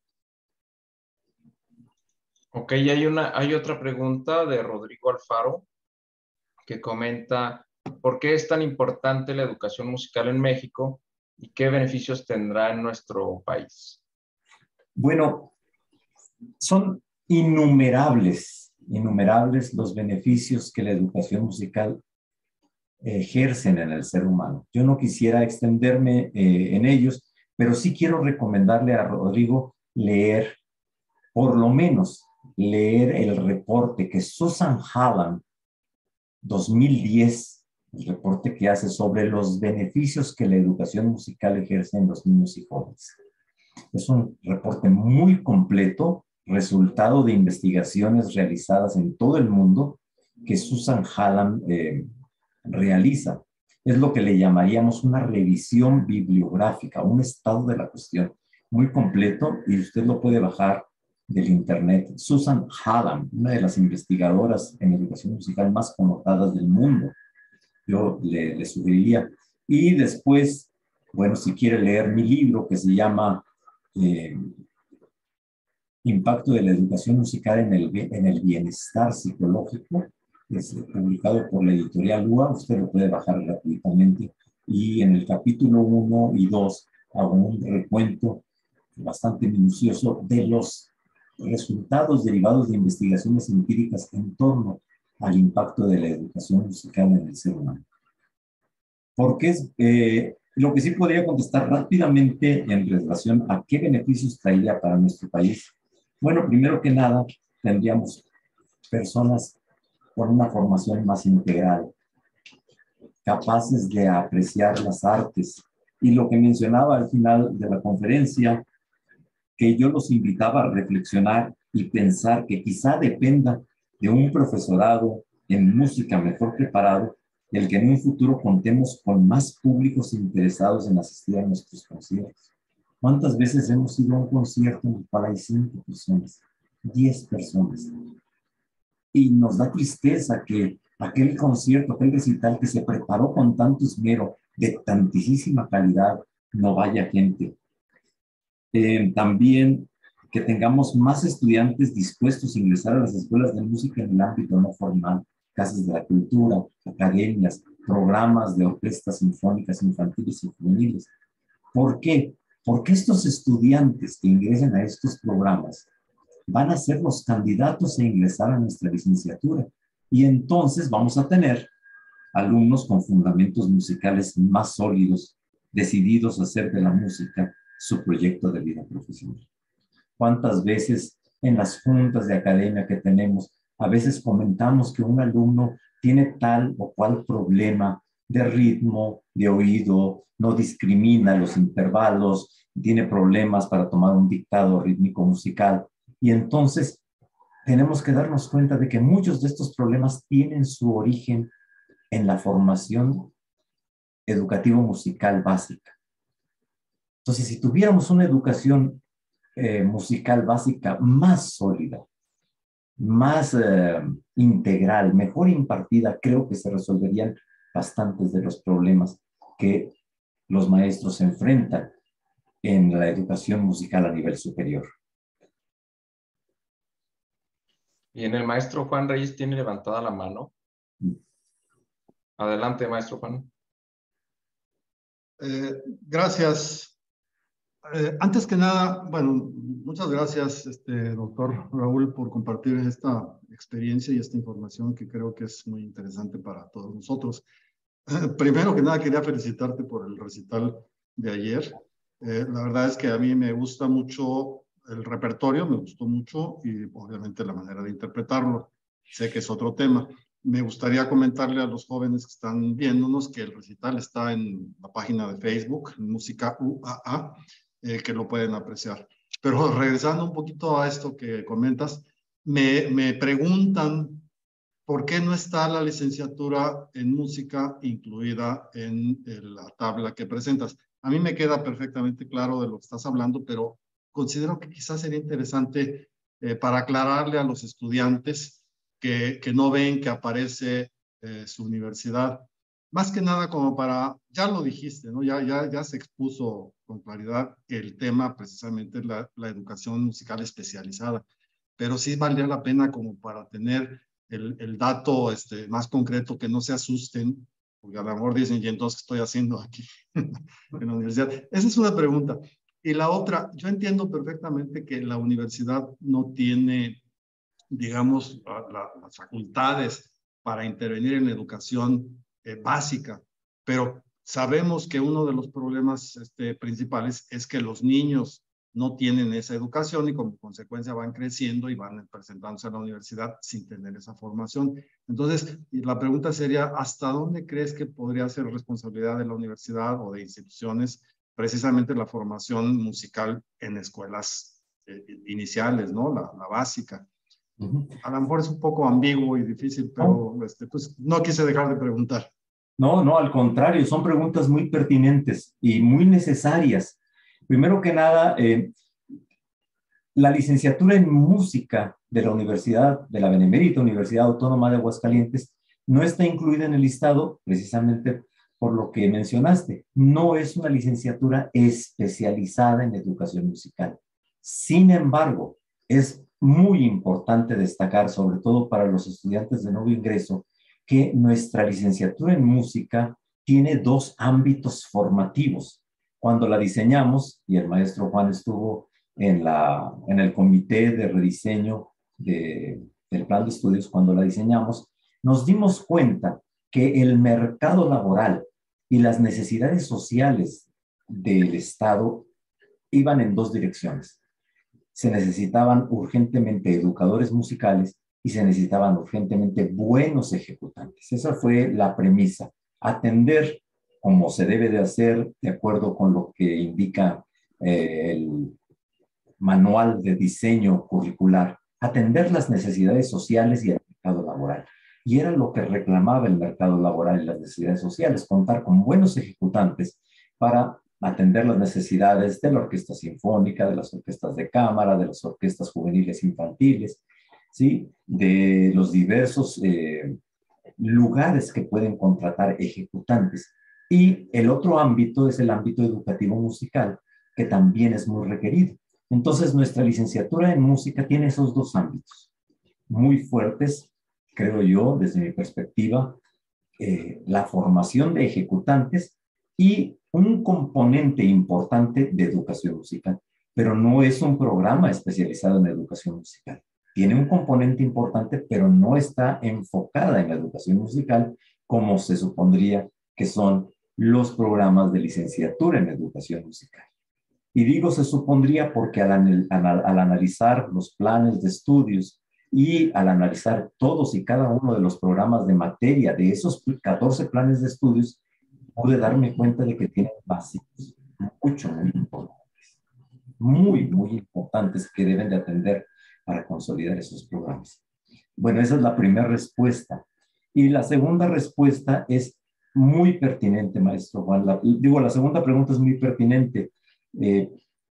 Ok, hay, una, hay otra pregunta de Rodrigo Alfaro que comenta, ¿por qué es tan importante la educación musical en México y qué beneficios tendrá en nuestro país? Bueno, son innumerables innumerables los beneficios que la educación musical ejercen en el ser humano. Yo no quisiera extenderme eh, en ellos, pero sí quiero recomendarle a Rodrigo leer, por lo menos leer el reporte que Susan Hallam, dos mil diez, el reporte que hace sobre los beneficios que la educación musical ejerce en los niños y jóvenes. Es un reporte muy completo, resultado de investigaciones realizadas en todo el mundo que Susan Hallam eh, realiza. Es lo que le llamaríamos una revisión bibliográfica, un estado de la cuestión muy completo, y usted lo puede bajar del internet. Susan Hallam, una de las investigadoras en educación musical más connotadas del mundo, yo le, le sugeriría. Y después, bueno, si quiere leer mi libro que se llama eh, Impacto de la educación musical en el, en el bienestar psicológico, es publicado por la editorial U A, usted lo puede bajar gratuitamente, y en el capítulo uno y dos hago un recuento bastante minucioso de los resultados derivados de investigaciones empíricas en torno al impacto de la educación musical en el ser humano. Porque es eh, lo que sí podría contestar rápidamente en relación a qué beneficios traería para nuestro país. Bueno, primero que nada, tendríamos personas con una formación más integral, capaces de apreciar las artes. Y lo que mencionaba al final de la conferencia, que yo los invitaba a reflexionar y pensar que quizá dependa de un profesorado en música mejor preparado, el que en un futuro contemos con más públicos interesados en asistir a nuestros conciertos. ¿Cuántas veces hemos ido a un concierto en el cual hay cinco personas, diez personas? Y nos da tristeza que aquel concierto, aquel recital que se preparó con tanto esmero, de tantísima calidad, no vaya gente. Eh, también que tengamos más estudiantes dispuestos a ingresar a las escuelas de música en el ámbito no formal, casas de la cultura, academias, programas de orquestas sinfónicas infantiles y juveniles. ¿Por qué? Porque estos estudiantes que ingresen a estos programas van a ser los candidatos a ingresar a nuestra licenciatura, y entonces vamos a tener alumnos con fundamentos musicales más sólidos, decididos a hacer de la música su proyecto de vida profesional. ¿Cuántas veces en las juntas de academia que tenemos, a veces comentamos que un alumno tiene tal o cual problema de ritmo, de oído, no discrimina los intervalos, tiene problemas para tomar un dictado rítmico musical? Y entonces tenemos que darnos cuenta de que muchos de estos problemas tienen su origen en la formación educativa musical básica. Entonces, si tuviéramos una educación eh, musical básica más sólida, más eh, integral, mejor impartida, creo que se resolverían bastantes de los problemas que los maestros enfrentan en la educación musical a nivel superior. Bien, el maestro Juan Reyes tiene levantada la mano. Adelante, maestro Juan. Eh, gracias. Eh, antes que nada, bueno, muchas gracias, este, doctor Raúl, por compartir esta experiencia y esta información que creo que es muy interesante para todos nosotros. Eh, primero que nada, quería felicitarte por el recital de ayer. Eh, la verdad es que a mí me gusta mucho el repertorio, me gustó mucho, y obviamente la manera de interpretarlo. Sé que es otro tema. Me gustaría comentarle a los jóvenes que están viéndonos que el recital está en la página de Facebook, Música U A A, eh, que lo pueden apreciar. Pero regresando un poquito a esto que comentas, me, me preguntan por qué no está la licenciatura en música incluida en la tabla que presentas. A mí me queda perfectamente claro de lo que estás hablando, pero considero que quizás sería interesante eh, para aclararle a los estudiantes que, que no ven que aparece eh, su universidad. Más que nada como para, ya lo dijiste, ¿no? Ya, ya, ya se expuso con claridad el tema, precisamente la, la educación musical especializada. Pero sí valdría la pena como para tener el, el dato este, más concreto, que no se asusten, porque a lo mejor dicen, ¿y entonces qué estoy haciendo aquí en la universidad? Esa es una pregunta. Y la otra, yo entiendo perfectamente que la universidad no tiene digamos, la, las facultades para intervenir en la educación eh, básica, pero sabemos que uno de los problemas este, principales es que los niños no tienen esa educación y como consecuencia van creciendo y van presentándose a la universidad sin tener esa formación. Entonces, la pregunta sería, ¿hasta dónde crees que podría ser responsabilidad de la universidad o de instituciones precisamente la formación musical en escuelas eh, iniciales, ¿no? La, la básica. Uh-huh. A lo mejor es un poco ambiguo y difícil, pero oh. este, pues, no quise dejar de preguntar. No, no, al contrario, son preguntas muy pertinentes y muy necesarias. Primero que nada, eh, la licenciatura en música de la Universidad, de la Benemérita Universidad Autónoma de Aguascalientes, no está incluida en el listado precisamente por lo que mencionaste. No es una licenciatura especializada en educación musical. Sin embargo, es muy importante destacar, sobre todo para los estudiantes de nuevo ingreso, que nuestra licenciatura en música tiene dos ámbitos formativos. Cuando la diseñamos, y el maestro Juan estuvo en, la, en el comité de rediseño de, del plan de estudios, cuando la diseñamos, nos dimos cuenta que el mercado laboral y las necesidades sociales del Estado iban en dos direcciones. Se necesitaban urgentemente educadores musicales y se necesitaban urgentemente buenos ejecutantes. Esa fue la premisa, atender como se debe de hacer de acuerdo con lo que indica eh, el manual de diseño curricular, atender las necesidades sociales y el mercado laboral. Y era lo que reclamaba el mercado laboral y las necesidades sociales, contar con buenos ejecutantes para atender las necesidades de la orquesta sinfónica, de las orquestas de cámara, de las orquestas juveniles infantiles, ¿sí? De los diversos eh, lugares que pueden contratar ejecutantes. Y el otro ámbito es el ámbito educativo musical, que también es muy requerido. Entonces, nuestra licenciatura en música tiene esos dos ámbitos muy fuertes, creo yo, desde mi perspectiva, eh, la formación de ejecutantes y un componente importante de educación musical, pero no es un programa especializado en educación musical. Tiene un componente importante, pero no está enfocada en la educación musical como se supondría que son los programas de licenciatura en educación musical. Y digo se supondría porque al, al, al analizar los planes de estudios y al analizar todos y cada uno de los programas de materia de esos catorce planes de estudios, pude darme cuenta de que tienen básicos mucho, muy importantes, muy, muy importantes que deben de atender para consolidar esos programas. Bueno, esa es la primera respuesta. Y la segunda respuesta es muy pertinente, maestro Juan. La, digo, la segunda pregunta es muy pertinente. Eh,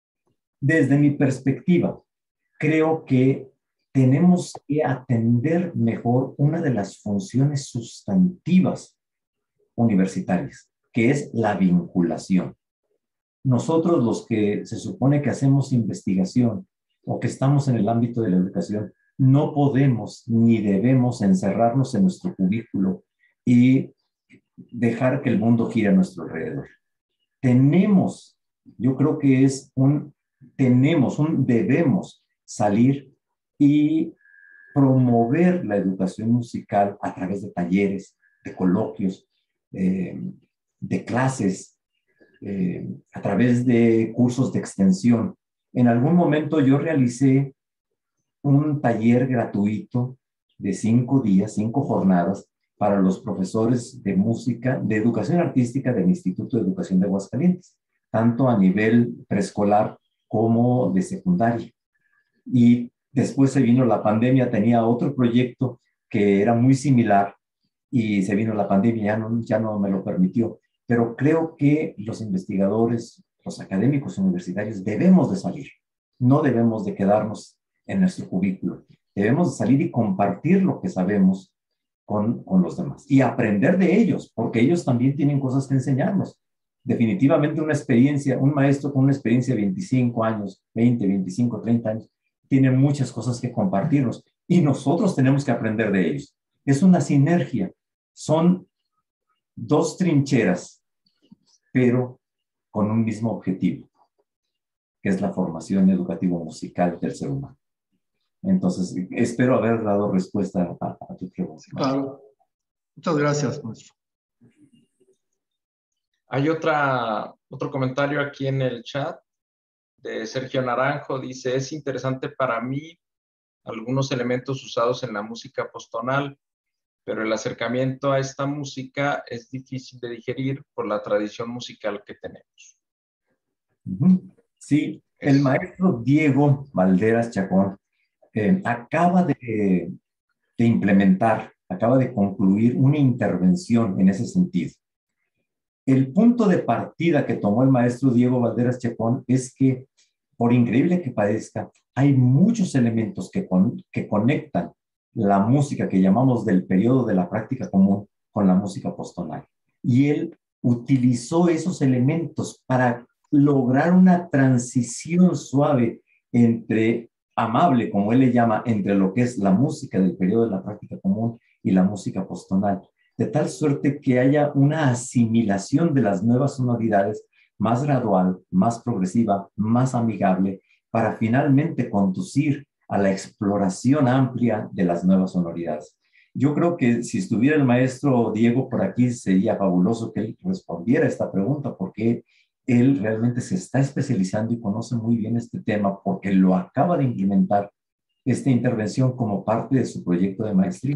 desde mi perspectiva, creo que tenemos que atender mejor una de las funciones sustantivas universitarias, que es la vinculación. Nosotros los que se supone que hacemos investigación o que estamos en el ámbito de la educación, no podemos ni debemos encerrarnos en nuestro cubículo y dejar que el mundo gire a nuestro alrededor. Tenemos, yo creo que es un, tenemos, un debemos salir y promover la educación musical a través de talleres, de coloquios, eh, de clases, eh, a través de cursos de extensión. En algún momento yo realicé un taller gratuito de cinco días, cinco jornadas, para los profesores de música, de educación artística del Instituto de Educación de Aguascalientes, tanto a nivel preescolar como de secundaria. Y después se vino la pandemia, tenía otro proyecto que era muy similar y se vino la pandemia, ya no, ya no me lo permitió. Pero creo que los investigadores, los académicos universitarios debemos de salir, no debemos de quedarnos en nuestro cubículo, debemos de salir y compartir lo que sabemos con, con los demás y aprender de ellos, porque ellos también tienen cosas que enseñarnos. Definitivamente una experiencia, un maestro con una experiencia de veinticinco años, veinte, veinticinco, treinta años, tiene muchas cosas que compartirnos y nosotros tenemos que aprender de ellos. Es una sinergia, son dos trincheras, pero con un mismo objetivo, que es la formación educativo musical del ser humano. Entonces, espero haber dado respuesta a, a tu pregunta. Claro. Muchas gracias, maestro. Hay otra, otro comentario aquí en el chat de Sergio Naranjo. Dice, es interesante para mí algunos elementos usados en la música postonal, pero el acercamiento a esta música es difícil de digerir por la tradición musical que tenemos. Sí, el maestro Diego Valderas Chacón eh, acaba de, de implementar, acaba de concluir una intervención en ese sentido. El punto de partida que tomó el maestro Diego Valderas Chacón es que, por increíble que parezca, hay muchos elementos que, con, que conectan la música que llamamos del periodo de la práctica común con la música postonal. Y él utilizó esos elementos para lograr una transición suave entre, amable, como él le llama, entre lo que es la música del periodo de la práctica común y la música postonal, de tal suerte que haya una asimilación de las nuevas sonoridades más gradual, más progresiva, más amigable, para finalmente conducir a la exploración amplia de las nuevas sonoridades. Yo creo que si estuviera el maestro Diego por aquí, sería fabuloso que él respondiera a esta pregunta, porque él realmente se está especializando y conoce muy bien este tema, porque lo acaba de implementar esta intervención como parte de su proyecto de maestría.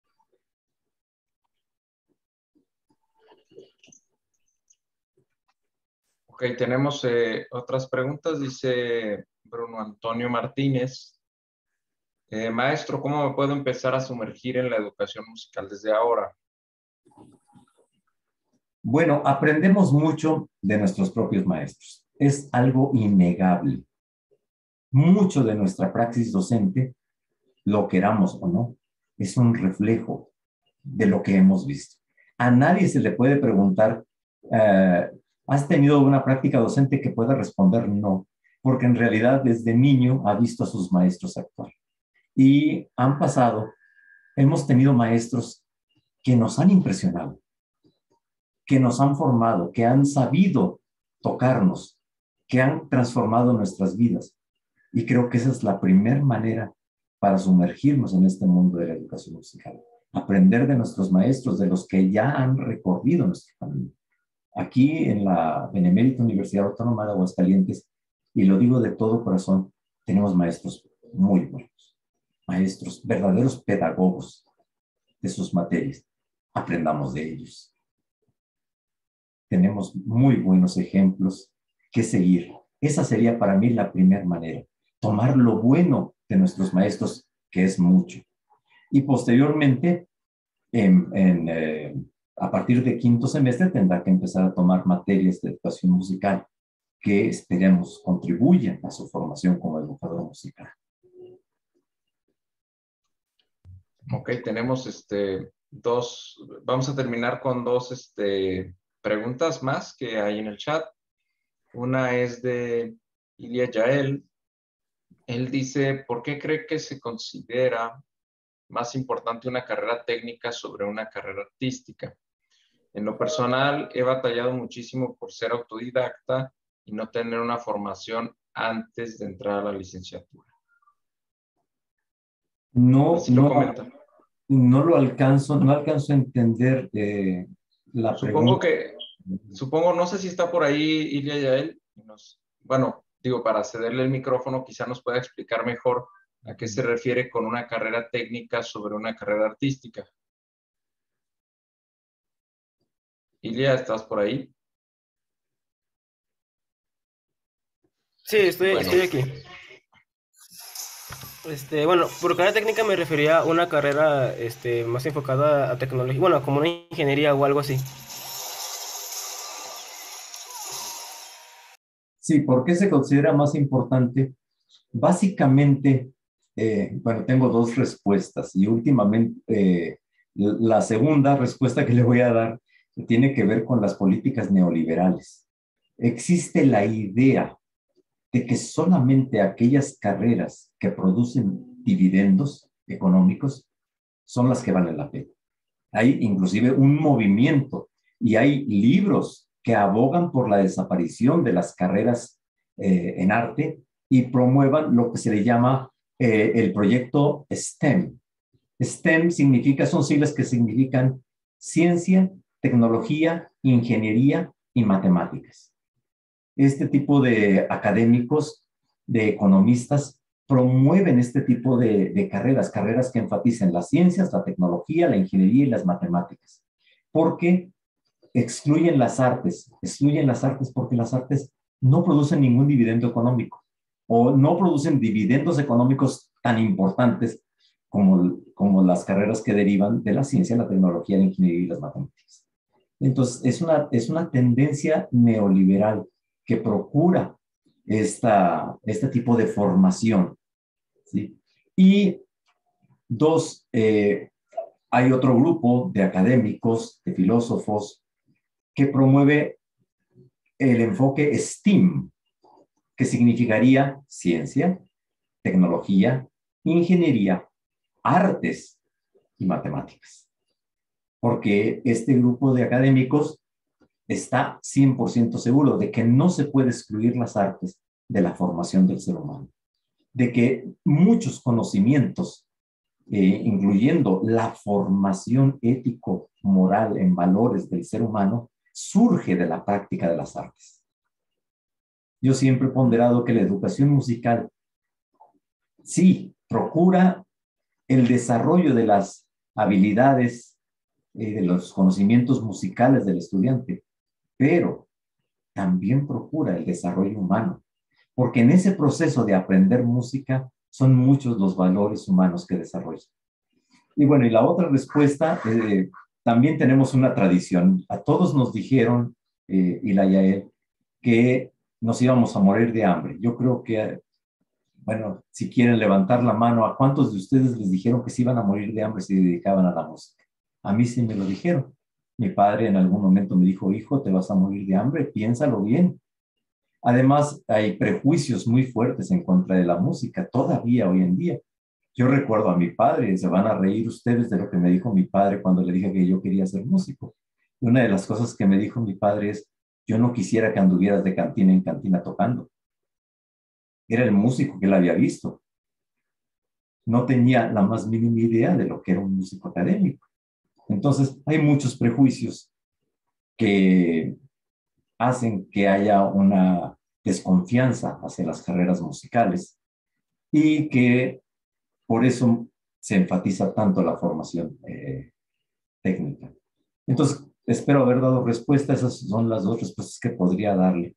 Ok, tenemos eh, otras preguntas. Dice Bruno Antonio Martínez. Eh, maestro, ¿cómo me puedo empezar a sumergir en la educación musical desde ahora? Bueno, aprendemos mucho de nuestros propios maestros. Es algo innegable. Mucho de nuestra praxis docente, lo queramos o no, es un reflejo de lo que hemos visto. A nadie se le puede preguntar, eh, ¿has tenido una práctica docente que pueda responder no? Porque en realidad desde niño ha visto a sus maestros actuar. Y han pasado, hemos tenido maestros que nos han impresionado, que nos han formado, que han sabido tocarnos, que han transformado nuestras vidas. Y creo que esa es la primera manera para sumergirnos en este mundo de la educación musical. Aprender de nuestros maestros, de los que ya han recorrido nuestro camino. Aquí en la Benemérita Universidad Autónoma de Aguascalientes, y lo digo de todo corazón, tenemos maestros muy buenos, maestros, verdaderos pedagogos de sus materias. Aprendamos de ellos. Tenemos muy buenos ejemplos que seguir. Esa sería para mí la primera manera. Tomar lo bueno de nuestros maestros, que es mucho. Y posteriormente, en, en, eh, a partir de quinto semestre, tendrá que empezar a tomar materias de educación musical que esperemos contribuyan a su formación como educador musical. Ok, tenemos este, dos, vamos a terminar con dos este, preguntas más que hay en el chat. Una es de Ilia Yael. Él dice, ¿por qué cree que se considera más importante una carrera técnica sobre una carrera artística? En lo personal, he batallado muchísimo por ser autodidacta y no tener una formación antes de entrar a la licenciatura. No, Así lo no, comenta. no lo alcanzo, no alcanzo a entender eh, la Supongo pregunta. que, supongo, no sé si está por ahí Ilia Yael. Nos, bueno, digo, para cederle el micrófono, quizá nos pueda explicar mejor a qué se refiere con una carrera técnica sobre una carrera artística. Ilia, ¿estás por ahí? Sí, estoy, Bueno. estoy aquí. Este, bueno, por carrera técnica me refería a una carrera este, más enfocada a tecnología, bueno, como una ingeniería o algo así. Sí, ¿por qué se considera más importante? Básicamente, eh, bueno, tengo dos respuestas y últimamente eh, la segunda respuesta que le voy a dar tiene que ver con las políticas neoliberales. Existe la idea de que solamente aquellas carreras que producen dividendos económicos son las que valen la pena. Hay inclusive un movimiento y hay libros que abogan por la desaparición de las carreras eh, en arte y promuevan lo que se le llama eh, el proyecto STEM. STEM significa, son siglas que significan ciencia, tecnología, ingeniería y matemáticas. Este tipo de académicos, de economistas, promueven este tipo de, de carreras, carreras que enfaticen las ciencias, la tecnología, la ingeniería y las matemáticas, porque excluyen las artes, excluyen las artes porque las artes no producen ningún dividendo económico o no producen dividendos económicos tan importantes como, como las carreras que derivan de la ciencia, la tecnología, la ingeniería y las matemáticas. Entonces, es una, es una tendencia neoliberal que procura esta, este tipo de formación, ¿sí? Y dos, eh, hay otro grupo de académicos, de filósofos, que promueve el enfoque STEAM, que significaría ciencia, tecnología, ingeniería, artes y matemáticas. Porque este grupo de académicos está cien por ciento seguro de que no se puede excluir las artes de la formación del ser humano, de que muchos conocimientos, eh, incluyendo la formación ético-moral en valores del ser humano, surge de la práctica de las artes. Yo siempre he ponderado que la educación musical sí procura el desarrollo de las habilidades, eh, de los conocimientos musicales del estudiante, pero también procura el desarrollo humano, porque en ese proceso de aprender música son muchos los valores humanos que desarrollan. Y bueno, y la otra respuesta, eh, también tenemos una tradición. A todos nos dijeron, eh, y la Yael, que nos íbamos a morir de hambre. Yo creo que, bueno, si quieren levantar la mano, ¿a cuántos de ustedes les dijeron que se iban a morir de hambre si se dedicaban a la música? A mí sí me lo dijeron. Mi padre en algún momento me dijo, hijo, te vas a morir de hambre, piénsalo bien. Además, hay prejuicios muy fuertes en contra de la música, todavía hoy en día. Yo recuerdo a mi padre, se van a reír ustedes de lo que me dijo mi padre cuando le dije que yo quería ser músico. Y una de las cosas que me dijo mi padre es, yo no quisiera que anduvieras de cantina en cantina tocando. Era el músico que él había visto. No tenía la más mínima idea de lo que era un músico académico. Entonces, hay muchos prejuicios que hacen que haya una desconfianza hacia las carreras musicales y que por eso se enfatiza tanto la formación eh, técnica. Entonces, espero haber dado respuesta. Esas son las dos respuestas que podría darle.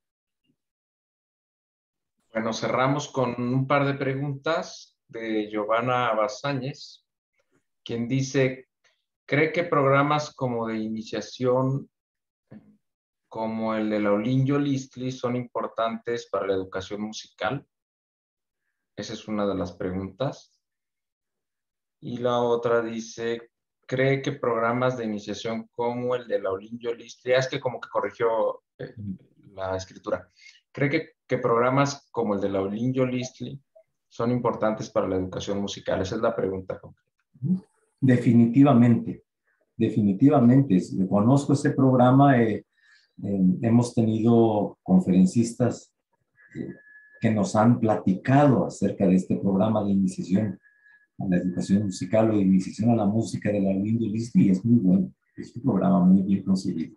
Bueno, cerramos con un par de preguntas de Giovanna Basáñez, quien dice, ¿cree que programas como de iniciación, como el de Laulín Yolistli, son importantes para la educación musical? Esa es una de las preguntas. Y la otra dice, ¿cree que programas de iniciación como el de Laulín Yolistli, es que como que corrigió eh, la escritura, ¿cree que, que programas como el de Laulín Yolistli son importantes para la educación musical? Esa es la pregunta concreta. Definitivamente, definitivamente. Conozco ese programa, eh, eh, hemos tenido conferencistas eh, que nos han platicado acerca de este programa de iniciación a la educación musical o de iniciación a la música de Laulín Yolistli, y es muy bueno, es un programa muy bien concebido.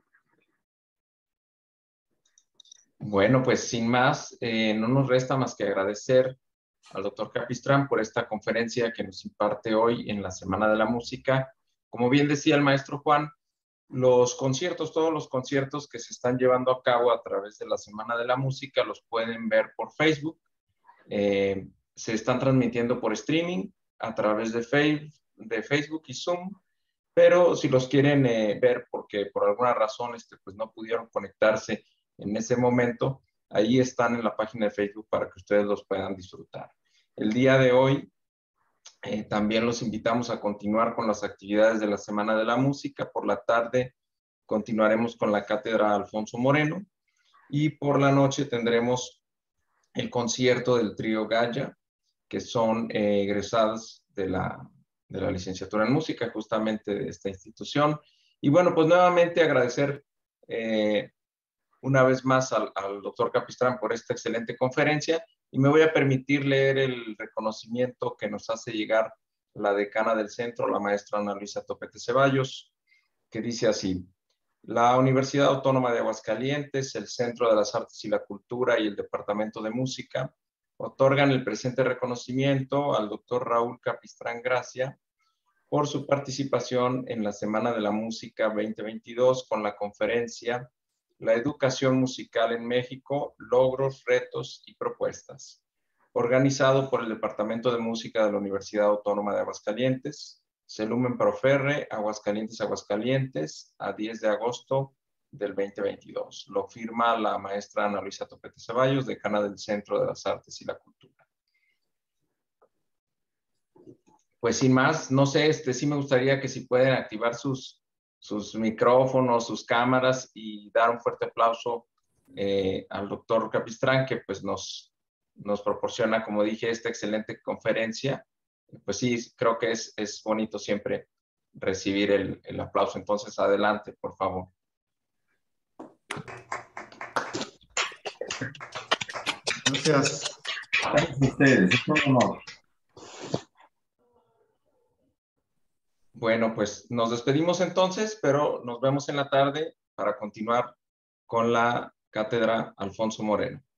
Bueno, pues sin más, eh, no nos resta más que agradecer al doctor Capistrán por esta conferencia que nos imparte hoy en la Semana de la Música. Como bien decía el maestro Juan, los conciertos, todos los conciertos que se están llevando a cabo a través de la Semana de la Música los pueden ver por Facebook. Eh, se están transmitiendo por streaming a través de, fe de Facebook y Zoom, pero si los quieren eh, ver porque por alguna razón este, pues no pudieron conectarse en ese momento, ahí están en la página de Facebook para que ustedes los puedan disfrutar. El día de hoy eh, también los invitamos a continuar con las actividades de la Semana de la Música. Por la tarde continuaremos con la cátedra Alfonso Moreno y por la noche tendremos el concierto del trío Gaya, que son eh, egresadas de la, de la licenciatura en música justamente de esta institución. Y bueno, pues nuevamente agradecer eh, una vez más al, al doctor Capistrán por esta excelente conferencia Y me voy a permitir leer el reconocimiento que nos hace llegar la decana del centro, la maestra Ana Luisa Topete Ceballos, que dice así: la Universidad Autónoma de Aguascalientes, el Centro de las Artes y la Cultura y el Departamento de Música otorgan el presente reconocimiento al doctor Raúl Capistrán Gracia por su participación en la Semana de la Música veinte veintidós con la conferencia La Educación Musical en México, Logros, Retos y Propuestas, organizado por el Departamento de Música de la Universidad Autónoma de Aguascalientes, Celumen Proferre, Aguascalientes, Aguascalientes, a diez de agosto del veinte veintidós. Lo firma la maestra Ana Luisa Topete Ceballos, decana del Centro de las Artes y la Cultura. Pues sin más, no sé, este, sí me gustaría que si pueden activar sus, sus micrófonos, sus cámaras y dar un fuerte aplauso eh, al doctor Capistrán, que pues nos, nos proporciona, como dije, esta excelente conferencia. Pues sí, creo que es, es bonito siempre recibir el, el aplauso. Entonces, adelante, por favor. Gracias. Gracias a ustedes, es un honor. Bueno, pues nos despedimos entonces, pero nos vemos en la tarde para continuar con la cátedra Alfonso Moreno.